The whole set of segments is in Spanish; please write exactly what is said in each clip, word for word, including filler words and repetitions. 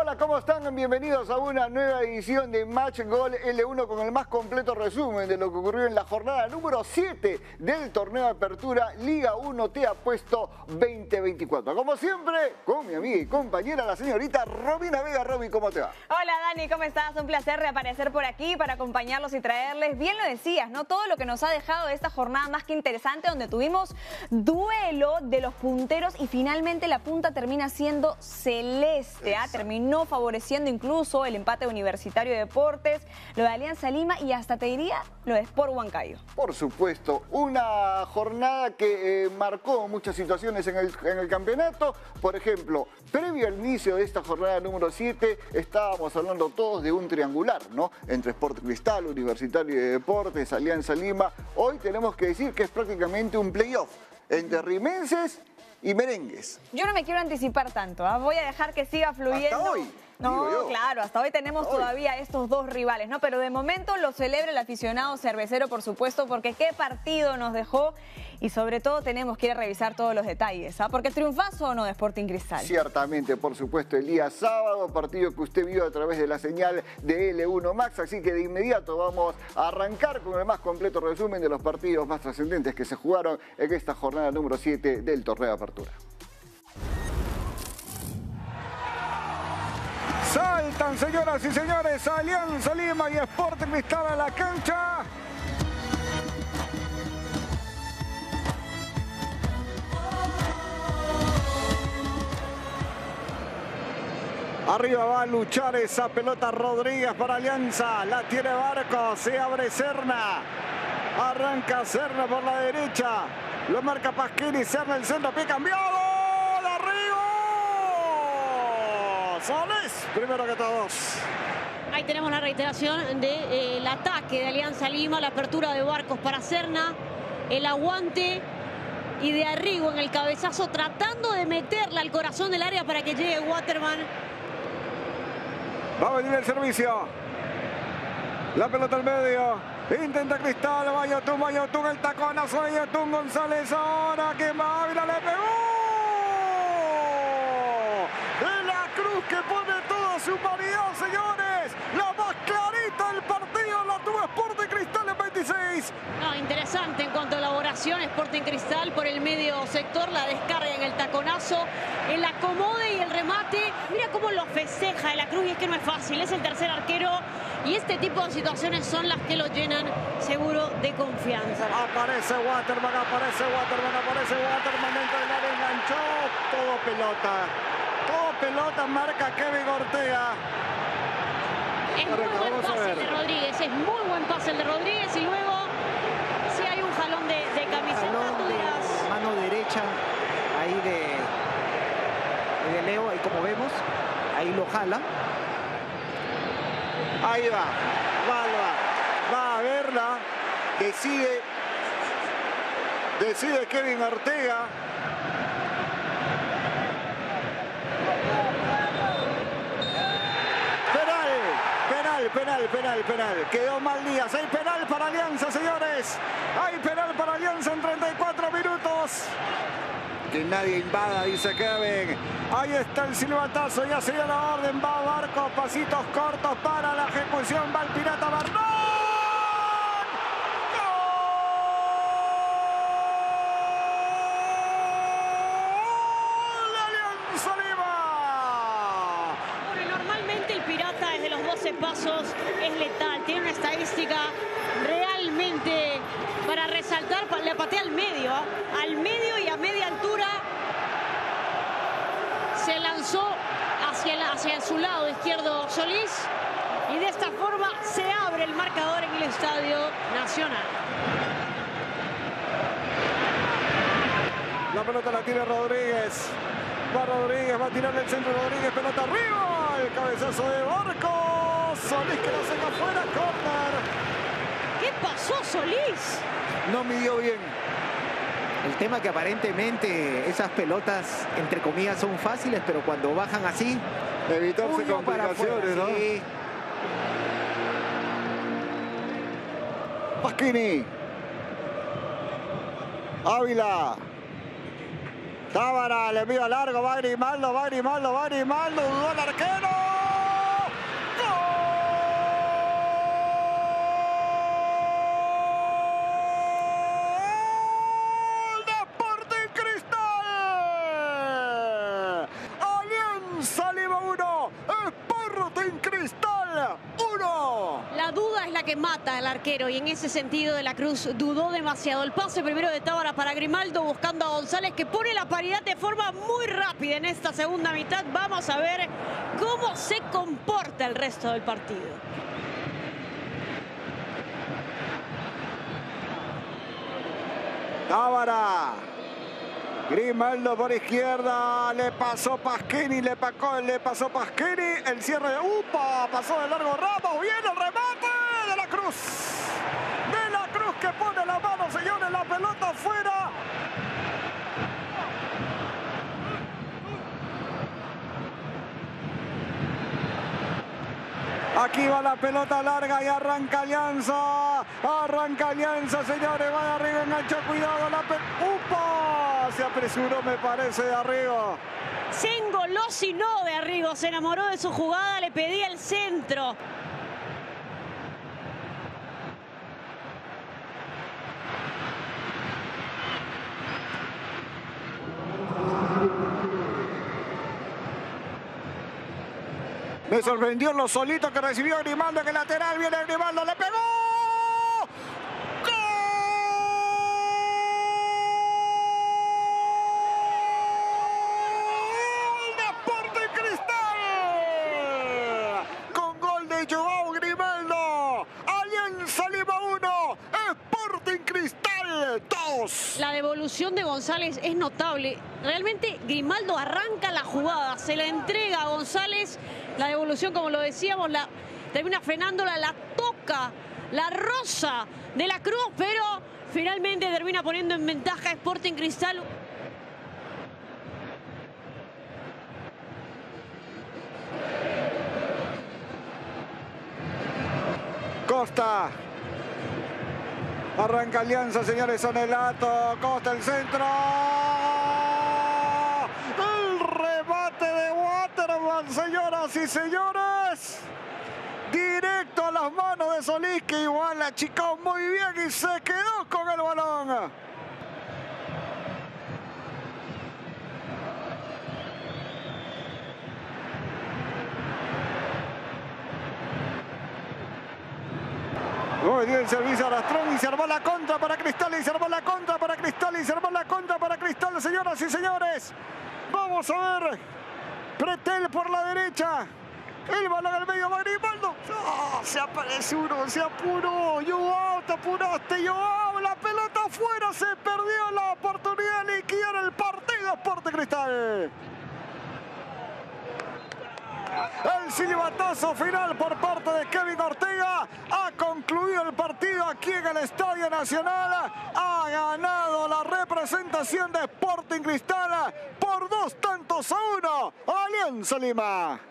Hola, ¿cómo están? Bienvenidos a una nueva edición de Match Gol L uno con el más completo resumen de lo que ocurrió en la jornada número siete del torneo de apertura Liga uno Te Apuesto veinte veinticuatro. Como siempre, con mi amiga y compañera, la señorita Romina Vega. Romy, ¿cómo te va? Hola Dani, ¿cómo estás? Un placer reaparecer por aquí para acompañarlos y traerles, bien lo decías, ¿no? Todo lo que nos ha dejado esta jornada más que interesante, donde tuvimos duelo de los punteros y finalmente la punta termina siendo celeste, ¿ah? Terminó favoreciendo incluso el empate Universitario de Deportes, lo de Alianza Lima y hasta te diría lo de Sport Huancayo. Por supuesto, una jornada que eh, marcó muchas situaciones en el, en el campeonato. Por ejemplo, previo al inicio de esta jornada número siete, estábamos hablando todos de un triangular, ¿no? Entre Sport Cristal, Universitario de Deportes, Alianza Lima. Hoy tenemos que decir que es prácticamente un playoff entre rimenses y merengues. Yo no me quiero anticipar tanto, ¿eh? Voy a dejar que siga fluyendo. Hasta hoy. No, claro, hasta hoy tenemos hasta todavía hoy. estos dos rivales, ¿no? Pero de momento lo celebra el aficionado cervecero, por supuesto, porque qué partido nos dejó y sobre todo tenemos que ir a revisar todos los detalles, ¿ah? Porque el triunfazo no de Sporting Cristal. Ciertamente, por supuesto, el día sábado, partido que usted vio a través de la señal de L uno Max, así que de inmediato vamos a arrancar con el más completo resumen de los partidos más trascendentes que se jugaron en esta jornada número siete del torneo de apertura. Saltan, señoras y señores, Alianza Lima y Sport Cristal a la cancha. Arriba va a luchar esa pelota Rodríguez para Alianza. La tiene Barco, se abre Serna. Arranca Serna por la derecha. Lo marca Pasquini, Serna el centro, pie cambiado. Solís, primero que todos. Ahí tenemos la reiteración del eh, ataque de Alianza Lima, la apertura de Barcos para Serna, el aguante y de Arrigo en el cabezazo tratando de meterla al corazón del área para que llegue Waterman. Va a venir el servicio. La pelota al medio. Intenta Cristal, Bayotún, Bayotún, el taconazo de Bayotún, González ahora que Ávila le pegó. Cruz que pone toda su humanidad, señores. La más clarita del partido la tuvo Sporting Cristal en veintiséis. No, interesante en cuanto a elaboración. Sporting Cristal por el medio sector, la descarga en el taconazo, el acomode y el remate. Mira cómo lo festeja de la Cruz, y es que no es fácil, es el tercer arquero y este tipo de situaciones son las que lo llenan seguro de confianza. Aparece Waterman, aparece Waterman, aparece Waterman dentro del área, enganchó, todo pelota. Todo pelota, marca Kevin Ortega. Es muy buen pase el de Rodríguez, es muy buen pase el de Rodríguez y luego sí hay un jalón de, de camiseta. Jalón de mano derecha ahí de, de Leo, ahí como vemos, ahí lo jala. Ahí va, va, va, va a verla, decide, decide Kevin Ortega. Penal, penal, penal. Quedó mal Díaz. Hay penal para Alianza, señores. Hay penal para Alianza en treinta y cuatro minutos. Que nadie invada, dice Kevin. Ahí está el silbatazo. Ya se dio la orden. Va Barco. Pasitos cortos para la ejecución. Va el Pirata Bardón. Pasos es letal, tiene una estadística realmente para resaltar. Le patea al medio, al medio y a media altura se lanzó hacia, el, hacia su lado izquierdo Solís y de esta forma se abre el marcador en el Estadio Nacional. La pelota la tira Rodríguez. Va Rodríguez, va a tirar el centro Rodríguez, pelota arriba, el cabezazo de Barco. Solís que lo saca afuera, córner. ¿Qué pasó, Solís? No midió bien. El tema que aparentemente esas pelotas, entre comillas, son fáciles, pero cuando bajan así... Evitarse complicaciones, ¿no? Sí. Pasquini. Ávila. Tábara, le envía largo, va Grimaldo, va Grimaldo, va Grimaldo, dudó el arquero. que mata al arquero y en ese sentido De la Cruz dudó demasiado. El pase primero de Tábara para Grimaldo buscando a González, que pone la paridad de forma muy rápida en esta segunda mitad. Vamos a ver cómo se comporta el resto del partido. Tábara. Grimaldo por izquierda, le pasó Pasquini, le, pacó, le pasó Pasquini, el cierre de Upa, pasó de largo Ramos, viene el remate de la Cruz. De la Cruz que pone la mano, señores, la pelota afuera. Aquí va la pelota larga y arranca Alianza. Arranca Alianza, señores. Va de arriba, enganchó, cuidado. La pelota. ¡Upa! Se apresuró, me parece, de arriba. Se engolosinó de arriba, se enamoró de su jugada, le pedía el centro. Me sorprendió lo solito que recibió Grimaldo, que el lateral viene Grimaldo, le pegó. ¡Gol de Sporting Cristal! Con gol de Joao Grimaldo. Alianza Lima uno, Sporting Cristal dos. La devolución de González es notable. Realmente Grimaldo arranca la jugada, se la entrega a González. La devolución, como lo decíamos, la termina frenándola, la toca, la roza De la Cruz, pero finalmente termina poniendo en ventaja a Sporting Cristal. Costa. Arranca Alianza, señores, Sonelato. Costa, el centro. El remate de Waterman, señoras y señores. Directo a las manos de Solís, que igual la achicó muy bien y se quedó con el balón. Muy bien el servicio a Rastrón y se armó la contra para Cristal y se armó la contra para Cristal y se armó la contra para Cristal, señoras y señores. Vamos a ver. Pretel por la derecha. El balón al medio va Grimaldo. Oh, se apresuró, se apuró. Joao, te apuraste, Joao. La pelota afuera, se perdió la oportunidad de liquidar el partido Sporting Cristal. El silbatazo final por parte de Kevin Ortega. Ha concluido el partido aquí en el Estadio Nacional. Ha ganado la representación de Sporting Cristal por dos tantos a uno. Alianza Lima.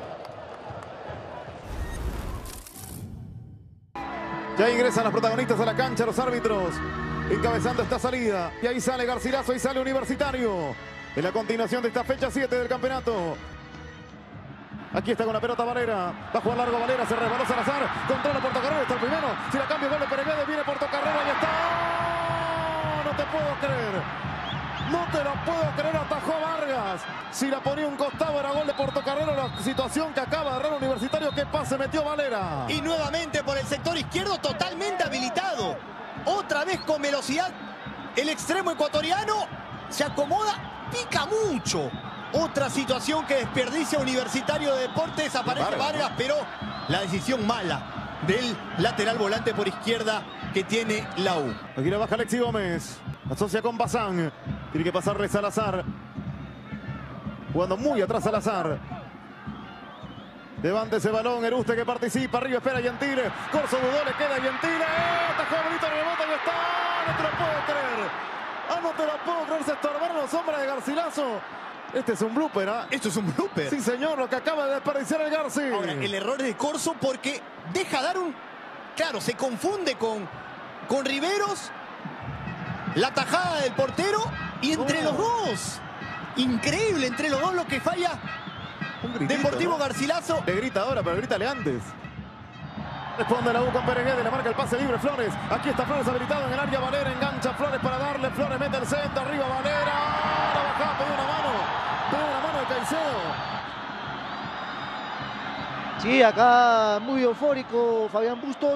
Ya ingresan los protagonistas a la cancha, los árbitros, encabezando esta salida. Y ahí sale Garcilaso y sale Universitario. En la continuación de esta fecha siete del campeonato. Aquí está con la pelota Valera. Va a jugar largo Valera, se resbaló Salazar. Controla Portocarrero, está el primero. Si la cambia, gol de Pereguedes, viene Portocarrero, ahí está. No te puedo creer. No te lo puedo creer, atajó Vargas. Si la ponía un costado era gol de Portocarrero. La situación que acaba de agarrar Universitario. ¿Qué pase metió Valera? Y nuevamente por el sector izquierdo totalmente habilitado. Otra vez con velocidad. El extremo ecuatoriano se acomoda, pica mucho. Otra situación que desperdicia Universitario de Deportes. Aparece Vargas, Vargas ¿no? Pero la decisión mala del lateral volante por izquierda que tiene la U. Aquí la baja Alexi Gómez. Asocia con Bazán. Tiene que pasarle Salazar. Jugando muy atrás Salazar. Levanta ese balón, Eruste que participa. Arriba espera Gentile. Corso dudó, le queda Gentile. Atajó bonito el rebote y está. No te lo puedo creer. Ah, no te lo puedo creer. Se estorbaron los hombres de Garcilaso. Este es un blooper, ¿ah? ¿eh? Esto es un blooper. Sí, señor, lo que acaba de desperdiciar el Garci. Ahora, el error es de Corso porque deja dar un... Claro, se confunde con, con Riveros. La tajada del portero y entre oh. los dos. Increíble, entre los dos lo que falla. Un gritito, Deportivo ¿no? Garcilaso. Le grita ahora, pero grítale antes. Responde la U con Pereguedes, le marca el pase libre Flores. Aquí está Flores habilitado en el área. Valera engancha Flores para darle. Flores mete el centro, arriba Valera. La bajada, pone una mano. Pone una mano de Caicedo. Sí, acá muy eufórico Fabián Bustos.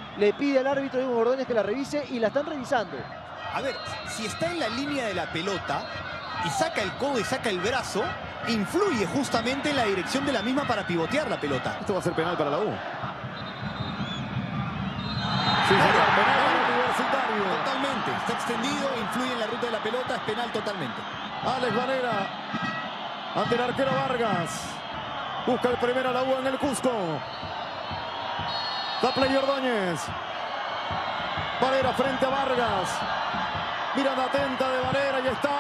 le pide al árbitro Diego Ordóñez que la revise y la están revisando. A ver, si está en la línea de la pelota y saca el codo y saca el brazo, influye justamente en la dirección de la misma para pivotear la pelota. Esto va a ser penal para la U. Sí, señor, penal para el Universitario. Totalmente, está extendido, influye en la ruta de la pelota, es penal totalmente. Alex Valera ante el arquero Vargas. Busca el primero a la U en el Cusco. Da play Ordóñez. Valera frente a Vargas. Mirada atenta de Valera y está.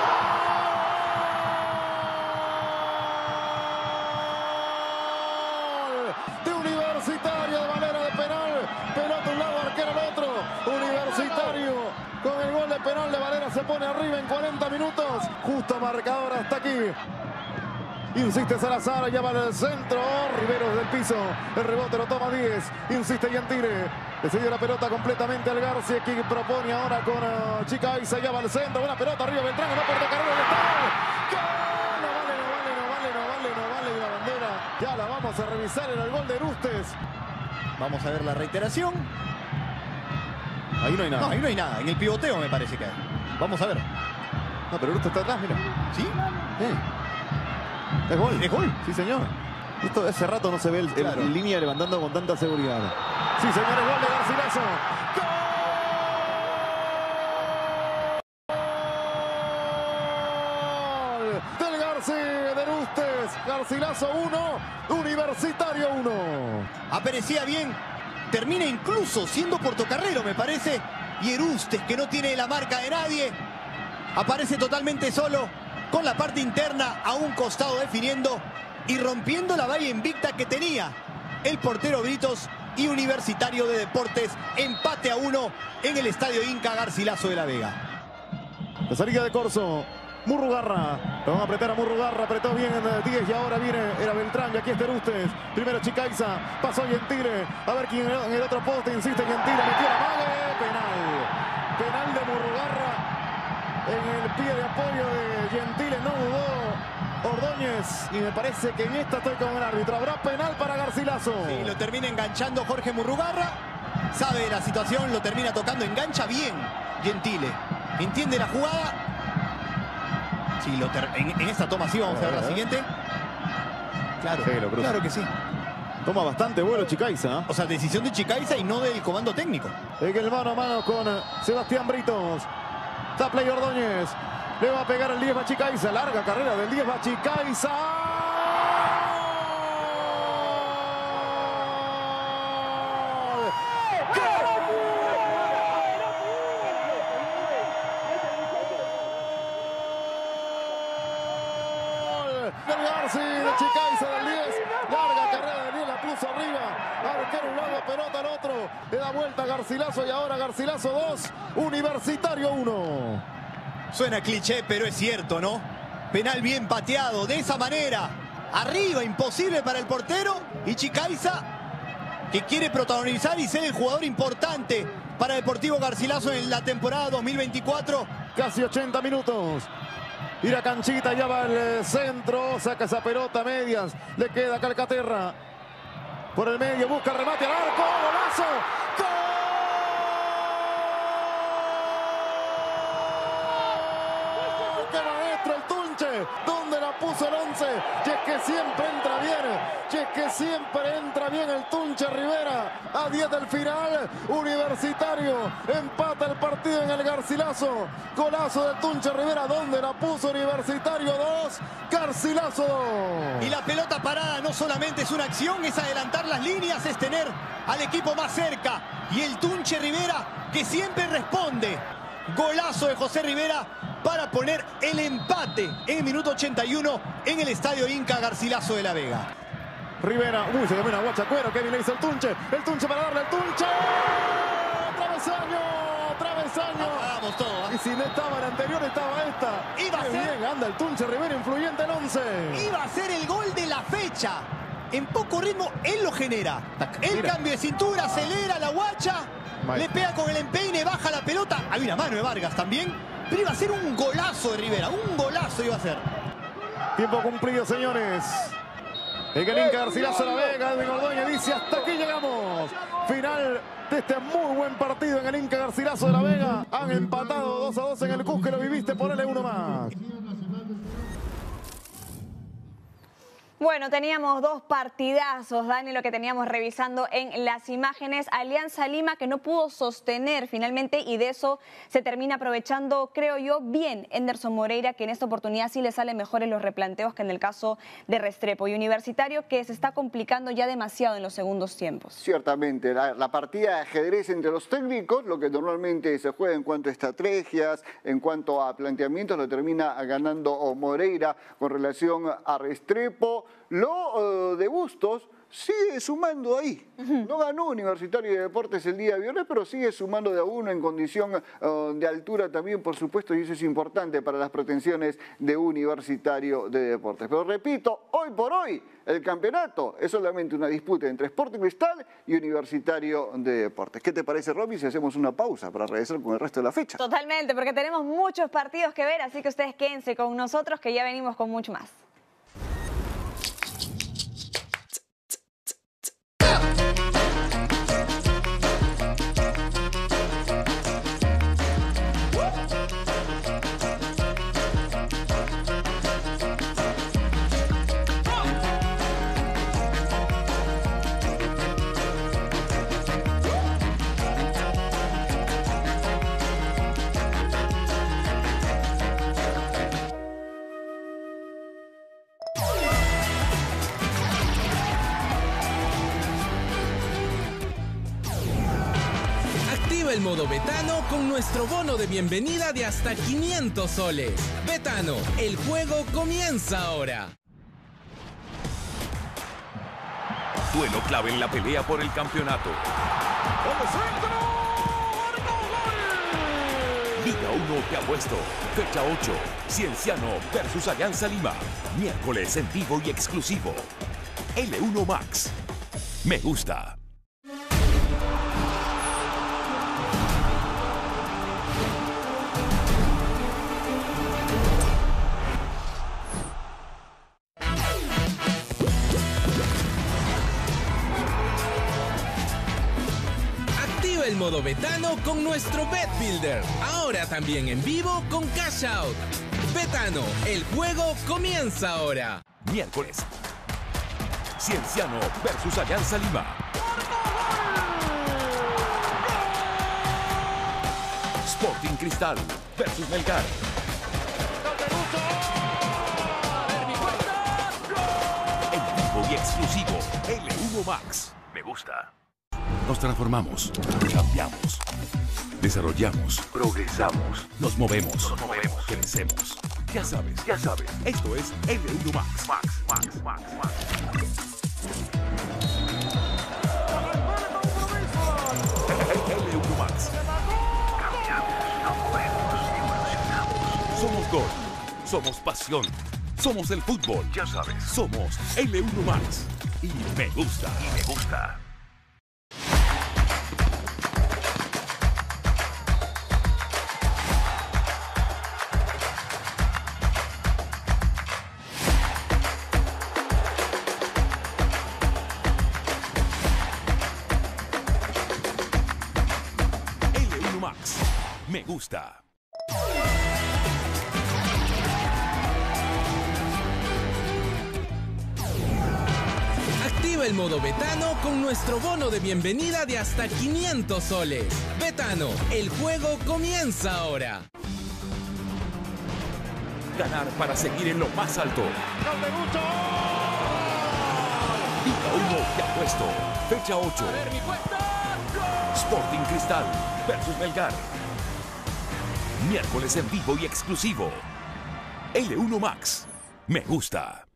De Universitario de Valera de penal. Pelota a un lado, arquero al otro. Universitario con el gol de penal de Valera se pone arriba en cuarenta minutos. Justo marcador hasta aquí. Insiste Salazar, llama al centro. Riveros del piso. El rebote lo toma diez. Insiste Gentile. Le cedió la pelota completamente al García, que propone ahora con uh, Chicaiza. Llama al centro. Buena pelota arriba. Beltrán. No por carrera. No vale, no vale, no vale, no vale, no vale la bandera. Ya la vamos a revisar en el gol de Erustes. Vamos a ver la reiteración. Ahí no hay nada. No, ahí no hay nada. En el pivoteo me parece que hay. Vamos a ver. No, pero Erustes está atrás, mira. ¿Sí? Sí. Es gol. ¿Es gol? Sí, señor. Esto hace rato no se ve el, el, Claro. el línea levantando con tanta seguridad. Sí, señores, gol de Garcilaso. ¡Gol! Del Garci, de Erustes. Garcilaso uno, Universitario uno. Aparecía bien. Termina incluso siendo portocarrero, me parece. Y Erustes, que no tiene la marca de nadie, aparece totalmente solo, con la parte interna a un costado definiendo y rompiendo la valla invicta que tenía el portero Britos. Y Universitario de Deportes empate a uno en el Estadio Inca Garcilaso de la Vega. La salida de Corso. Murrugarra. Lo van a apretar a Murrugarra. Apretó bien en diez y ahora viene. Era Beltrán y aquí está Erustes. Primero Chicaiza. Pasó Gentile. A ver quién en el otro poste. Insiste Gentile. Metió la mague. Penal. Penal de Murrugarra. En el pie de apoyo de Gentile. No dudó Ordóñez. Y me parece que en esta estoy con el árbitro. Habrá penal para Garcilaso. Y lo termina enganchando Jorge Murrugarra. Sabe la situación. Lo termina tocando. Engancha bien Gentile. Entiende la jugada. Sí, lo ter en, en esta toma sí, vamos a ver la siguiente. Claro, Sí, lo cruza. claro que sí. Toma bastante vuelo Chicaiza. O sea, decisión de Chicaiza y no del comando técnico. En el mano a mano con Sebastián Britos. Da play Ordóñez. Le va a pegar el diez a Chicaiza. Larga carrera del diez a Chicaiza. Del Garci, de Chicaiza del diez. Larga carrera del diez, la puso arriba. Arquero un lado, pelota al otro. Le da vuelta a Garcilaso y ahora Garcilaso dos, Universitario uno. Suena cliché, pero es cierto, ¿no? Penal bien pateado, de esa manera. Arriba, imposible para el portero. Y Chicaiza, que quiere protagonizar y ser el jugador importante para Deportivo Garcilaso en la temporada dos mil veinticuatro. Casi ochenta minutos. Y la canchita ya va al centro. Saca esa pelota a medias. Le queda Calcaterra. Por el medio busca remate al arco. ¡Golazo! ¡Gol! ¡Qué maestro el Tunche! ¿Dónde la puso el once? Y es que siempre entra bien. Y es que siempre entra bien el Tunche Rivera. A diez del final. Universitario empata el partido en el Garcilaso. Golazo del Tunche Rivera. ¿Dónde la puso Universitario? dos, Garcilaso dos. Y la pelota parada no solamente es una acción, es adelantar las líneas, es tener al equipo más cerca. Y el Tunche Rivera, que siempre responde. Golazo de José Rivera para poner el empate en el minuto ochenta y uno en el Estadio Inca Garcilaso de la Vega. Rivera, uy, se dio una guachacuero. Kevin le hizo el Tunche. El Tunche para darle al Tunche. Travesaño, travesaño. Vamos todos. Y si no estaba la anterior, estaba esta. Iba a Qué ser- bien, anda el Tunche Rivera, influyente el once. Iba a ser el gol de la fecha. En poco ritmo, él lo genera. El Mira. cambio de cintura, acelera la guacha. Mal. Le pega con el empeine, baja la pelota. Había una mano de Vargas también. Pero iba a ser un golazo de Rivera. Un golazo iba a ser. Tiempo cumplido, señores. En el Inca Garcilaso La Vega, Edwin Ordóñez dice: hasta aquí llegamos. Final de este muy buen partido en el Inca Garcilaso de La Vega. Han empatado dos a dos en el Cusco, lo viviste por L uno Max. Bueno, teníamos dos partidazos, Dani, lo que teníamos revisando en las imágenes. Alianza Lima que no pudo sostener finalmente y de eso se termina aprovechando, creo yo, bien Henderson Moreira, que en esta oportunidad sí le salen mejores los replanteos que en el caso de Restrepo. Y Universitario que se está complicando ya demasiado en los segundos tiempos. Ciertamente, la, la partida de ajedrez entre los técnicos, lo que normalmente se juega en cuanto a estrategias, en cuanto a planteamientos, lo termina ganando Moreira con relación a Restrepo. Lo uh, de Bustos sigue sumando ahí. No ganó Universitario de Deportes el día viernes, pero sigue sumando de a uno en condición uh, de altura también, por supuesto, y eso es importante para las pretensiones de Universitario de Deportes. Pero repito, hoy por hoy, el campeonato es solamente una disputa entre Sporting Cristal y Universitario de Deportes. ¿Qué te parece, Romy, si hacemos una pausa para regresar con el resto de la fecha? Totalmente, porque tenemos muchos partidos que ver, así que ustedes quédense con nosotros que ya venimos con mucho más. El modo Betano con nuestro bono de bienvenida de hasta quinientos soles. Betano, el juego comienza ahora. Duelo clave en la pelea por el campeonato. Liga uno te apuesto. Fecha ocho. Cienciano versus Alianza Lima. Miércoles en vivo y exclusivo. L uno Max. Me gusta. El modo Betano con nuestro Bet Builder. Ahora también en vivo con Cash Out. Betano, el juego comienza ahora. Miércoles. Cienciano versus Alianza Lima. Sporting Cristal versus Melgar. En vivo y exclusivo. L uno Max. Me gusta. Nos transformamos, cambiamos, desarrollamos, progresamos, nos movemos, nos movemos, crecemos. Ya sabes, ya sabes, esto es L uno Max. Max, Max, Max, Max. L uno Max. Cambiamos, nos movemos, evolucionamos. Somos gol, somos pasión, somos el fútbol. Ya sabes, somos L uno Max. Y me gusta, y me gusta. Me gusta. Activa el modo Betano con nuestro bono de bienvenida de hasta quinientos soles. Betano, el juego comienza ahora. Ganar para seguir en lo más alto. Liga uno te apuesto. Fecha ocho. Sporting Cristal versus Melgar. Miércoles en vivo y exclusivo. L uno Max. Me gusta.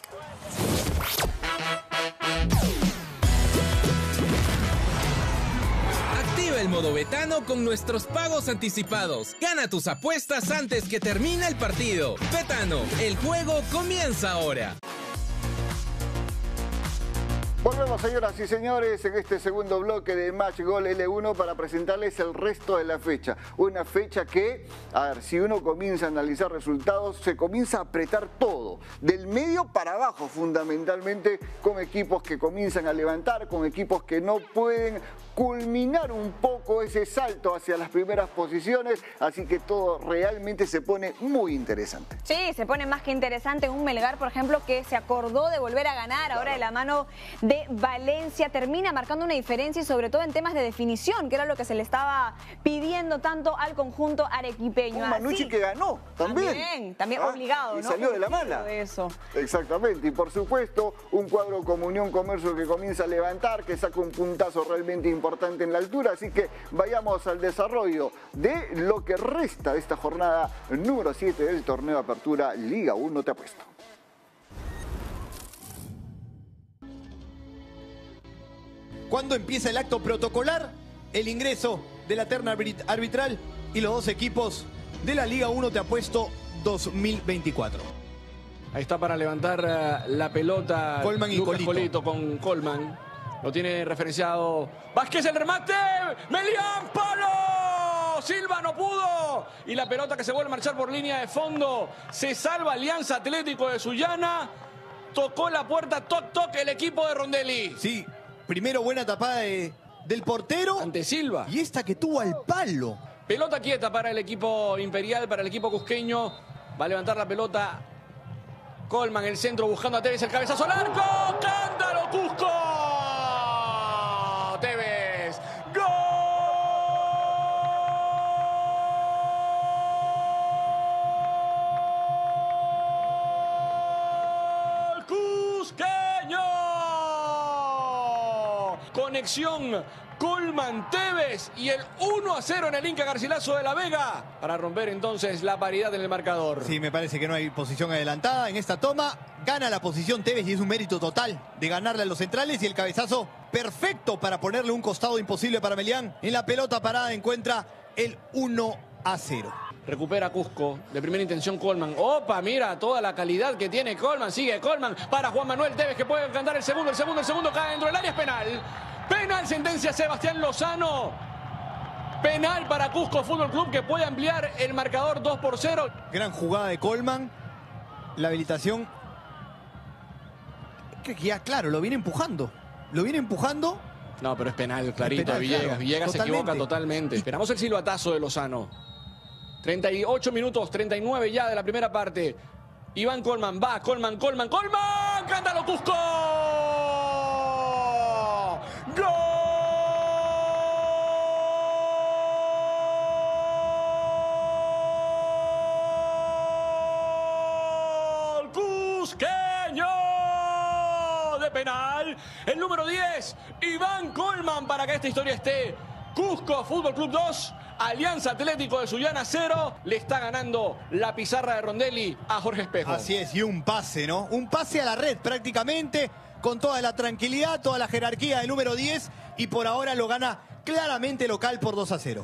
Activa el modo Betano con nuestros pagos anticipados. Gana tus apuestas antes que termine el partido. Betano, el juego comienza ahora. Volvemos, señoras y señores, en este segundo bloque de Match Gol L uno para presentarles el resto de la fecha. Una fecha que, a ver, si uno comienza a analizar resultados, se comienza a apretar todo, del medio para abajo fundamentalmente, con equipos que comienzan a levantar, con equipos que no pueden culminar un poco ese salto hacia las primeras posiciones, así que todo realmente se pone muy interesante. Sí, se pone más que interesante. Un Melgar, por ejemplo, que se acordó de volver a ganar ahora de la mano de Valencia, termina marcando una diferencia y sobre todo en temas de definición, que era lo que se le estaba pidiendo tanto al conjunto arequipeño. Un Manucci que ganó también. También, también ¿Ah? obligado, y ¿no? salió de la mala. De eso. Exactamente, y por supuesto un cuadro como Unión Comercio que comienza a levantar, que saca un puntazo realmente importante en la altura, así que vayamos al desarrollo de lo que resta de esta jornada número siete del torneo de apertura Liga uno Te Apuesto. Cuando empieza el acto protocolar, el ingreso de la terna arbitral y los dos equipos de la Liga uno Te Apuesto dos mil veinticuatro. Ahí está para levantar uh, la pelota Colman y Lucas Colito. Colito con Colman. Lo tiene referenciado Vázquez, el remate. Melián, palo. Silva no pudo. Y la pelota que se vuelve a marchar por línea de fondo. Se salva Alianza Atlético de Sullana. Tocó la puerta, toc, toc, el equipo de Rondelli. Sí, primero buena tapada de, del portero. Ante Silva. Y esta que tuvo al palo. Pelota quieta para el equipo imperial, para el equipo cusqueño. Va a levantar la pelota Colman, el centro buscando a Tevez, el cabezazo al arco. ¡Cántalo, Cusco! Tevez. ¡Gol! ¡Cusqueño! Conexión Colman, Tevez y el uno a cero en el Inca Garcilaso de la Vega para romper entonces la paridad en el marcador. Sí, me parece que no hay posición adelantada en esta toma. Gana la posición Tevez y es un mérito total de ganarle a los centrales y el cabezazo perfecto para ponerle un costado imposible para Melián. En la pelota parada encuentra el uno a cero. Recupera Cusco, de primera intención Colman. ¡Opa! Mira toda la calidad que tiene Colman. Sigue Colman para Juan Manuel Tevez que puede cantar el segundo, el segundo, el segundo. Cae dentro del área, es penal. Penal, sentencia Sebastián Lozano. Penal para Cusco Fútbol Club que puede ampliar el marcador dos por cero. Gran jugada de Colman. La habilitación. Que ya, claro, lo viene empujando. Lo viene empujando. No, pero es penal, clarito. Es penal, Villegas, claro. Villegas se Totalmente. equivoca totalmente. Esperamos el silbatazo de Lozano. treinta y ocho minutos, treinta y nueve ya de la primera parte. Iván Colman, va, Colman, Colman, Colman. ¡Cántalo, Cusco! ¡Gol! ¡Cusqueño! De penal. El número diez, Iván Colman, para que esta historia esté. Cusco Fútbol Club dos, Alianza Atlético de Sullana cero. Le está ganando la pizarra de Rondelli a Jorge Espejo. Así es, y un pase, ¿no? Un pase a la red prácticamente, con toda la tranquilidad, toda la jerarquía del número diez, y por ahora lo gana claramente local por dos a cero.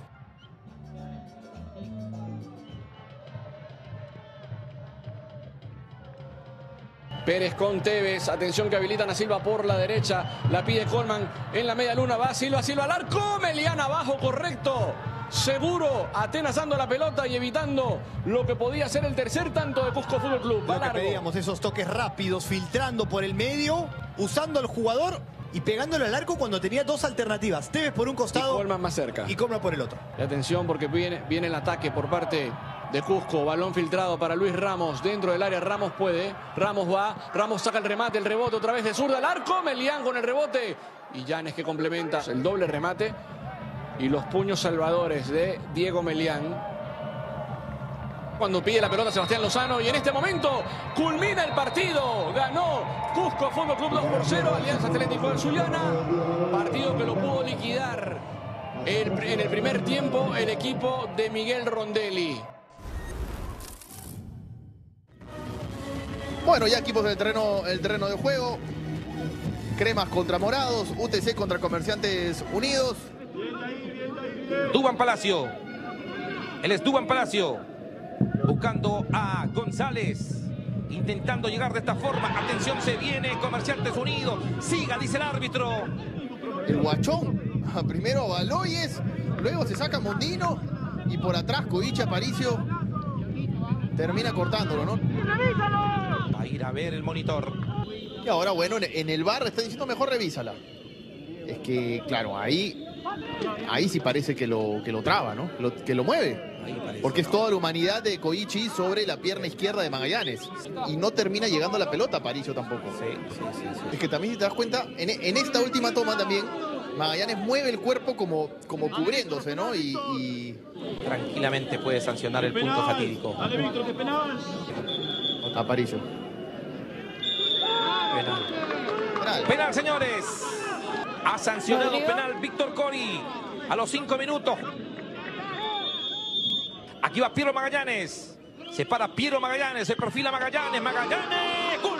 Pérez con Tevez, atención que habilitan a Silva por la derecha, la pide Colman en la media luna, va Silva, Silva al arco, Melián abajo, correcto, seguro, atenazando la pelota y evitando lo que podía ser el tercer tanto de Cusco Fútbol Club. Va Lo que largo. pedíamos, esos toques rápidos, filtrando por el medio, usando al jugador y pegándole al arco cuando tenía dos alternativas, Tevez por un costado y Colman más cerca. y Colman por el otro. Y atención porque viene, viene el ataque por parte de Cusco, balón filtrado para Luis Ramos, dentro del área Ramos puede, Ramos va, Ramos saca el remate, el rebote otra vez de zurda al arco, Melián con el rebote y Llanes que complementa el doble remate y los puños salvadores de Diego Melián. Cuando pide la pelota Sebastián Lozano y en este momento culmina el partido, ganó Cusco Fútbol Club dos por cero, Alianza Atlético de Sullana, partido que lo pudo liquidar el, en el primer tiempo el equipo de Miguel Rondelli. Bueno, ya equipos del terreno, el terreno de juego. Cremas contra Morados, U T C contra Comerciantes Unidos. Duván Palacio. Él es Duván Palacio. Buscando a González. intentando llegar de esta forma. Atención, se viene Comerciantes Unidos. Siga, dice el árbitro. El guachón. Primero a Baloyes, luego se saca Mondino y por atrás Koichi Aparicio termina cortándolo, ¿no? Va a ir a ver el monitor. Y ahora, bueno, en el V A R está diciendo mejor revísala. Es que, claro, ahí, ahí sí parece que lo, que lo traba, ¿no? Lo, que lo mueve. Porque es toda la humanidad de Koichi sobre la pierna izquierda de Magallanes. Y no termina llegando la pelota a Aparicio tampoco. Sí, sí, sí, sí. Es que también, si te das cuenta, en, en esta última toma también, Magallanes mueve el cuerpo como, como cubriéndose, ¿no? Y, y... tranquilamente puede sancionar el punto fatídico. Aparicio. Penal. Penal. Penal, señores. Ha sancionado penal Víctor Cori a los cinco minutos. Aquí va Piero Magallanes. Se para Piero Magallanes. Se perfila Magallanes. Magallanes. ¡Gol!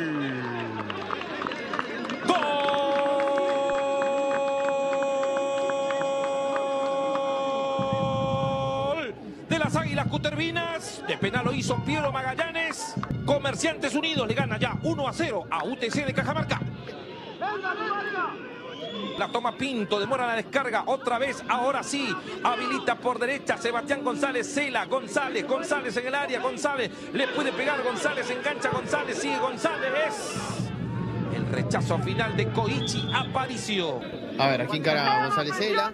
¡Gol! De las Águilas Cutervinas. De penal lo hizo Piero Magallanes. Comerciantes Unidos le gana ya uno a cero a U T C de Cajamarca. La toma Pinto, demora la descarga otra vez, ahora sí, habilita por derecha Sebastián González, Cela, González, González en el área, González, le puede pegar González, engancha González, sigue González. El rechazo final de Koichi Aparicio. A ver, aquí encara González Cela.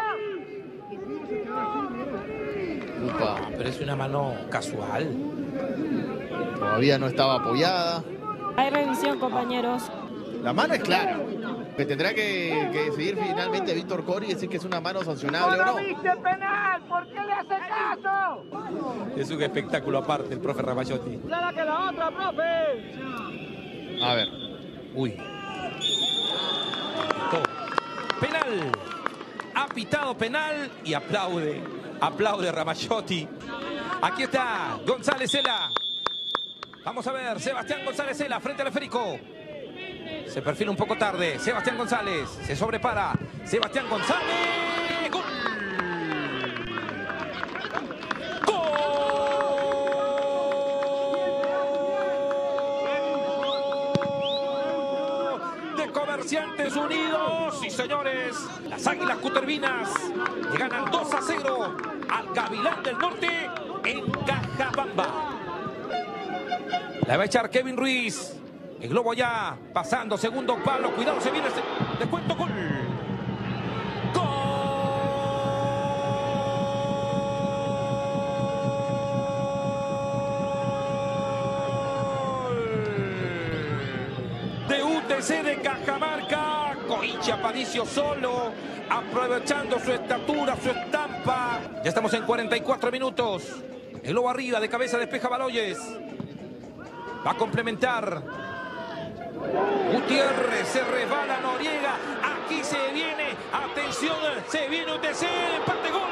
Upa. Pero es una mano casual. Todavía no estaba apoyada. Hay revisión, compañeros. La mano es clara. Que tendrá que, que decidir finalmente Víctor Cori y decir que es una mano sancionable o no. ¿Viste penal? ¿Por qué le hace caso? Es un espectáculo aparte el profe Ramayotti. ¡Clara que la otra, profe! A ver. Uy. Penal. Ha pitado penal y aplaude. Aplaude Ramayotti. Aquí está González Cela. Vamos a ver, Sebastián González Cela frente al esférico. Se perfila un poco tarde. Sebastián González se sobrepara. Sebastián González. ¡Gol! ¡Gol! De Comerciantes Unidos. Sí, señores. Las Águilas Cutervinas le ganan dos a cero al Gavilán del Norte en Cajabamba. La va a echar Kevin Ruiz. El globo ya pasando, segundo palo, cuidado, se viene este descuento, gol. Gol de U T C de Cajamarca. Koichi Aparicio solo, aprovechando su estatura, su estampa. Ya estamos en cuarenta y cuatro minutos. El globo arriba, de cabeza despeja Baloyes. Va a complementar. Gutiérrez, se resbala Noriega, aquí se viene, atención, se viene U T C, empate, gol.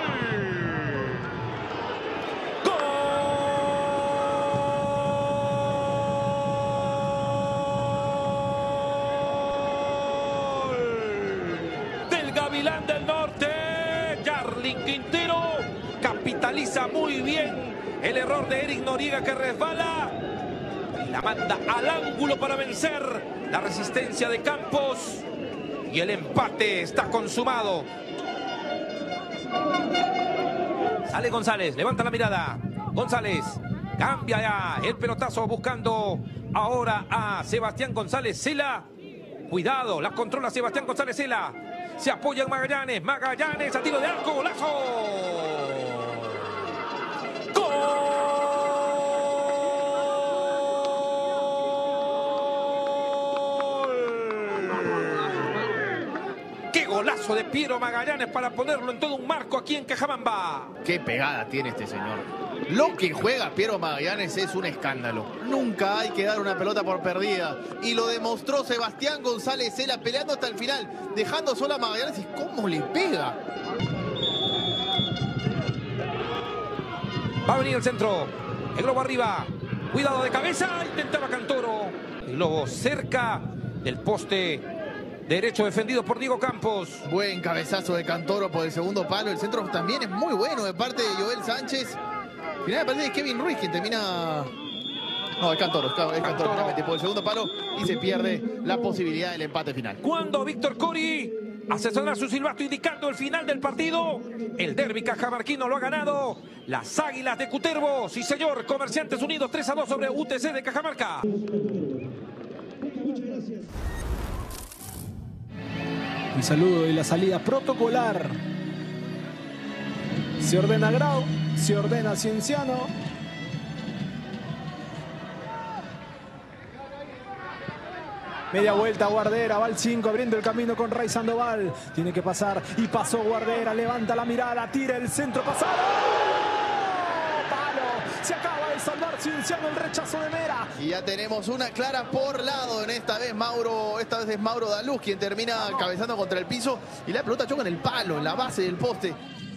Gol del Gavilán del Norte, Yarlin Quintero, capitaliza muy bien el error de Eric Noriega que resbala. La manda al ángulo para vencer la resistencia de Campos. Y el empate está consumado. Sale González, levanta la mirada. González cambia ya el pelotazo buscando ahora a Sebastián González Cela. Cuidado, la controla Sebastián González Cela. Se apoya en Magallanes. Magallanes a tiro de arco, golazo. Golazo de Piero Magallanes para ponerlo en todo un marco aquí en Cajabamba. Qué pegada tiene este señor. Lo que juega Piero Magallanes es un escándalo. Nunca hay que dar una pelota por perdida. Y lo demostró Sebastián González Cela peleando hasta el final, dejando sola a Magallanes. ¿Y cómo le pega? Va a venir el centro. El globo arriba. Cuidado de cabeza. Intentaba Cantoro. El globo cerca del poste derecho defendido por Diego Campos. Buen cabezazo de Cantoro por el segundo palo. El centro también es muy bueno de parte de Joel Sánchez. Final me parece que es Kevin Ruiz quien termina No, es Cantoro, es Cantoro, Cantoro. Finalmente por el segundo palo y se pierde la posibilidad del empate final. Cuando Víctor Cori hace sonar su silbato indicando el final del partido, el derbi cajamarquino lo ha ganado las Águilas de Cutervo. Sí, señor, Comerciantes Unidos tres a dos sobre U T C de Cajamarca. El saludo y la salida protocolar. Se ordena Grau, se ordena Cienciano. Media vuelta Guardera, va al cinco, abriendo el camino con Ray Sandoval. Tiene que pasar y pasó Guardera, levanta la mirada, tira el centro pasado. Palo, se acaba de salvar Cienciano el rechazo de Mera. Y ya tenemos una clara por lado. En esta vez Mauro, esta vez es Mauro Daluz quien termina cabezando contra el piso y la pelota choca en el palo, en la base del poste.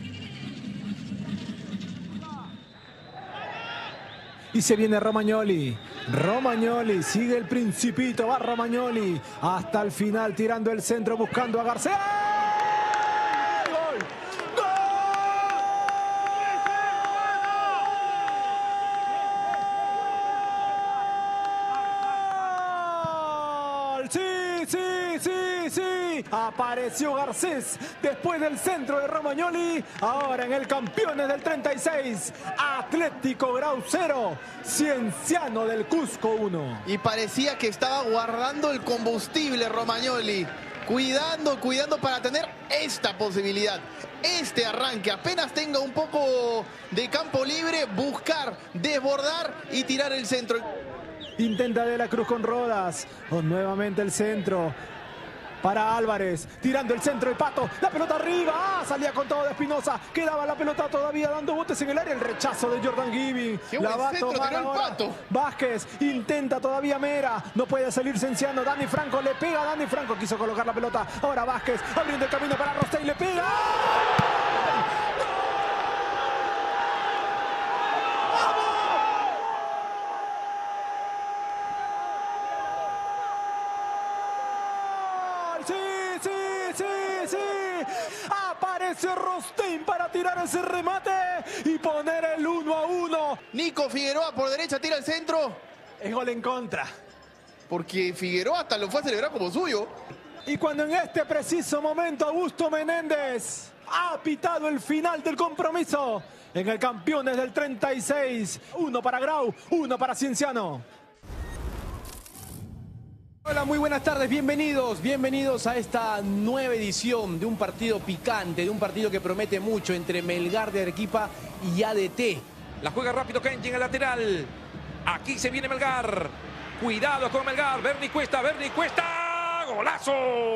Y se viene Romagnoli. Romagnoli, sigue el Principito, va Romagnoli hasta el final tirando el centro buscando a García. ¡Gol! ¡Gol! Sí, sí, sí, sí. Apareció Garcés después del centro de Romagnoli. Ahora en el Campeones del treinta y seis. Atlético Grau cero. Cienciano del Cusco uno. Y parecía que estaba guardando el combustible Romagnoli. Cuidando, cuidando para tener esta posibilidad. Este arranque, apenas tenga un poco de campo libre, buscar, desbordar y tirar el centro. Intenta De la Cruz con Rodas. Oh, nuevamente el centro. Para Álvarez, tirando el centro el Pato, la pelota arriba, ah, salía con todo de Espinosa, quedaba la pelota todavía dando botes en el área, el rechazo de Jordan Giving, la va a tomar ahora Vázquez, intenta todavía Mera, no puede salir Cienciano, Dani Franco le pega, Dani Franco quiso colocar la pelota, ahora Vázquez, abriendo el camino para Rostey, le pega. Aparece Rostein para tirar ese remate y poner el uno a uno. Nico Figueroa por derecha tira el centro. Es gol en contra. Porque Figueroa hasta lo fue a celebrar como suyo. Y cuando en este preciso momento Augusto Menéndez ha pitado el final del compromiso en el Campeones del treinta y seis. Uno para Grau, uno para Cienciano. Hola, muy buenas tardes, bienvenidos, bienvenidos a esta nueva edición de un partido picante, de un partido que promete mucho entre Melgar de Arequipa y A D T. La juega rápido Kenji en el lateral. Aquí se viene Melgar. Cuidado con Melgar. Berni Cuesta, Berni Cuesta. ¡Golazo!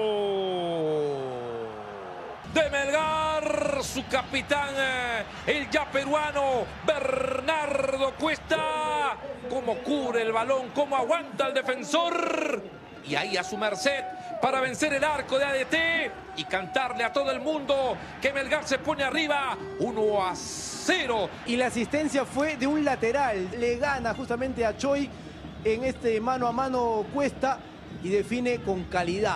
De Melgar, su capitán, el ya peruano Bernardo Cuesta. Cómo cubre el balón, cómo aguanta el defensor. Y ahí a su merced para vencer el arco de A D T y cantarle a todo el mundo que Melgar se pone arriba uno a cero. Y la asistencia fue de un lateral. Le gana justamente a Choi en este mano a mano Cuesta y define con calidad.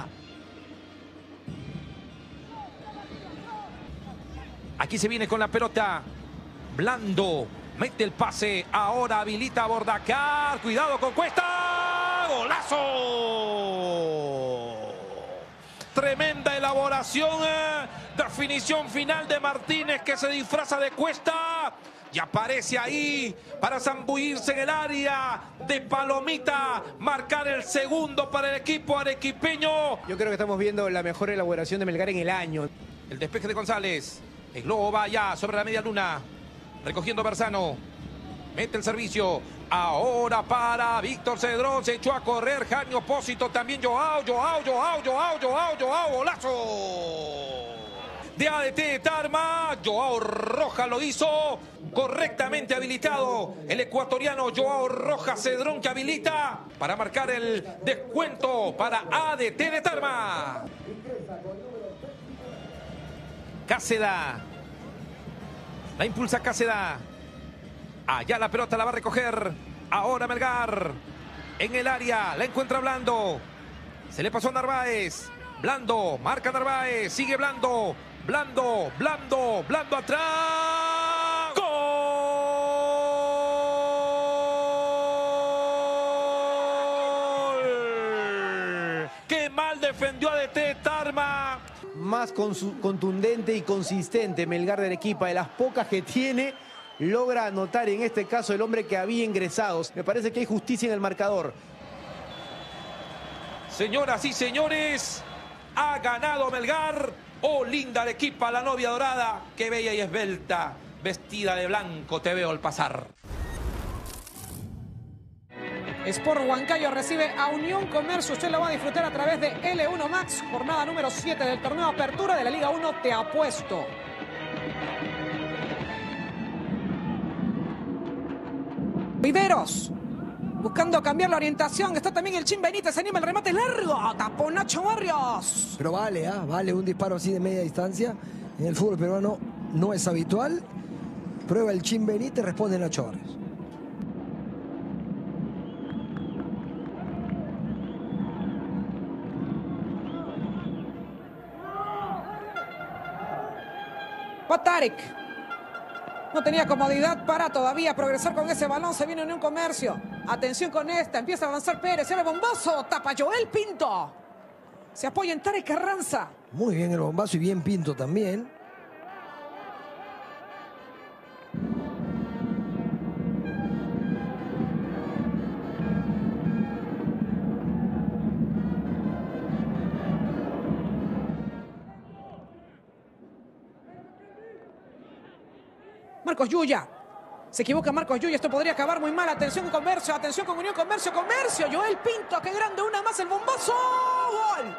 Aquí se viene con la pelota. Blando mete el pase. Ahora habilita a Bordacar. Cuidado con Cuesta. ¡Golazo! Tremenda elaboración. Eh. Definición final de Martínez que se disfraza de Cuesta. Y aparece ahí para zambullirse en el área de Palomita. Marcar el segundo para el equipo arequipeño. Yo creo que estamos viendo la mejor elaboración de Melgar en el año. El despeje de González. El globo va ya sobre la media luna. Recogiendo Berzano. Mete el servicio. Ahora para Víctor Cedrón. Se echó a correr. Jani Opósito. También Joao, Joao, Joao, Joao, Joao, Joao. Golazo de A D T de Tarma. Joao Rojas lo hizo. Correctamente habilitado. El ecuatoriano Joao Rojas Cedrón que habilita para marcar el descuento para A D T de Tarma. Cáceda. La impulsa Cáceda. Allá la pelota la va a recoger. Ahora Melgar. En el área. La encuentra Blando. Se le pasó a Narváez. Blando. Marca Narváez. Sigue Blando. Blando. Blando. Blando atrás. ¡Gol! defendió a D T Tarma. Más contundente y consistente Melgar de Arequipa, de las pocas que tiene, logra anotar en este caso el hombre que había ingresado. Me parece que hay justicia en el marcador. Señoras y señores, ha ganado Melgar. Oh, linda Arequipa, la novia dorada, qué bella y esbelta, vestida de blanco te veo al pasar. Sport Huancayo recibe a Unión Comercio. Usted lo va a disfrutar a través de L uno Max, jornada número siete del torneo Apertura de la Liga uno. Te apuesto. Viveros, buscando cambiar la orientación. Está también el Chin Benítez. Se anima el remate largo. Tapó Nacho Barrios. Pero vale, ¿eh? Vale un disparo así de media distancia. En el fútbol peruano no es habitual. Prueba el Chin Benítez, responde Nacho Barrios. Tarek no tenía comodidad para todavía progresar con ese balón. Se viene Unión Comercio. Atención con esta. Empieza a avanzar Pérez. El bombazo. Tapa Joel Pinto. Se apoya en Tarek Carranza. Muy bien el bombazo y bien Pinto también. Marcos Yuya. Se equivoca Marcos Yuya. Esto podría acabar muy mal. Atención con Comercio. Atención con Unión Comercio. Comercio. Joel Pinto. Qué grande. Una más. El bombazo. Gol.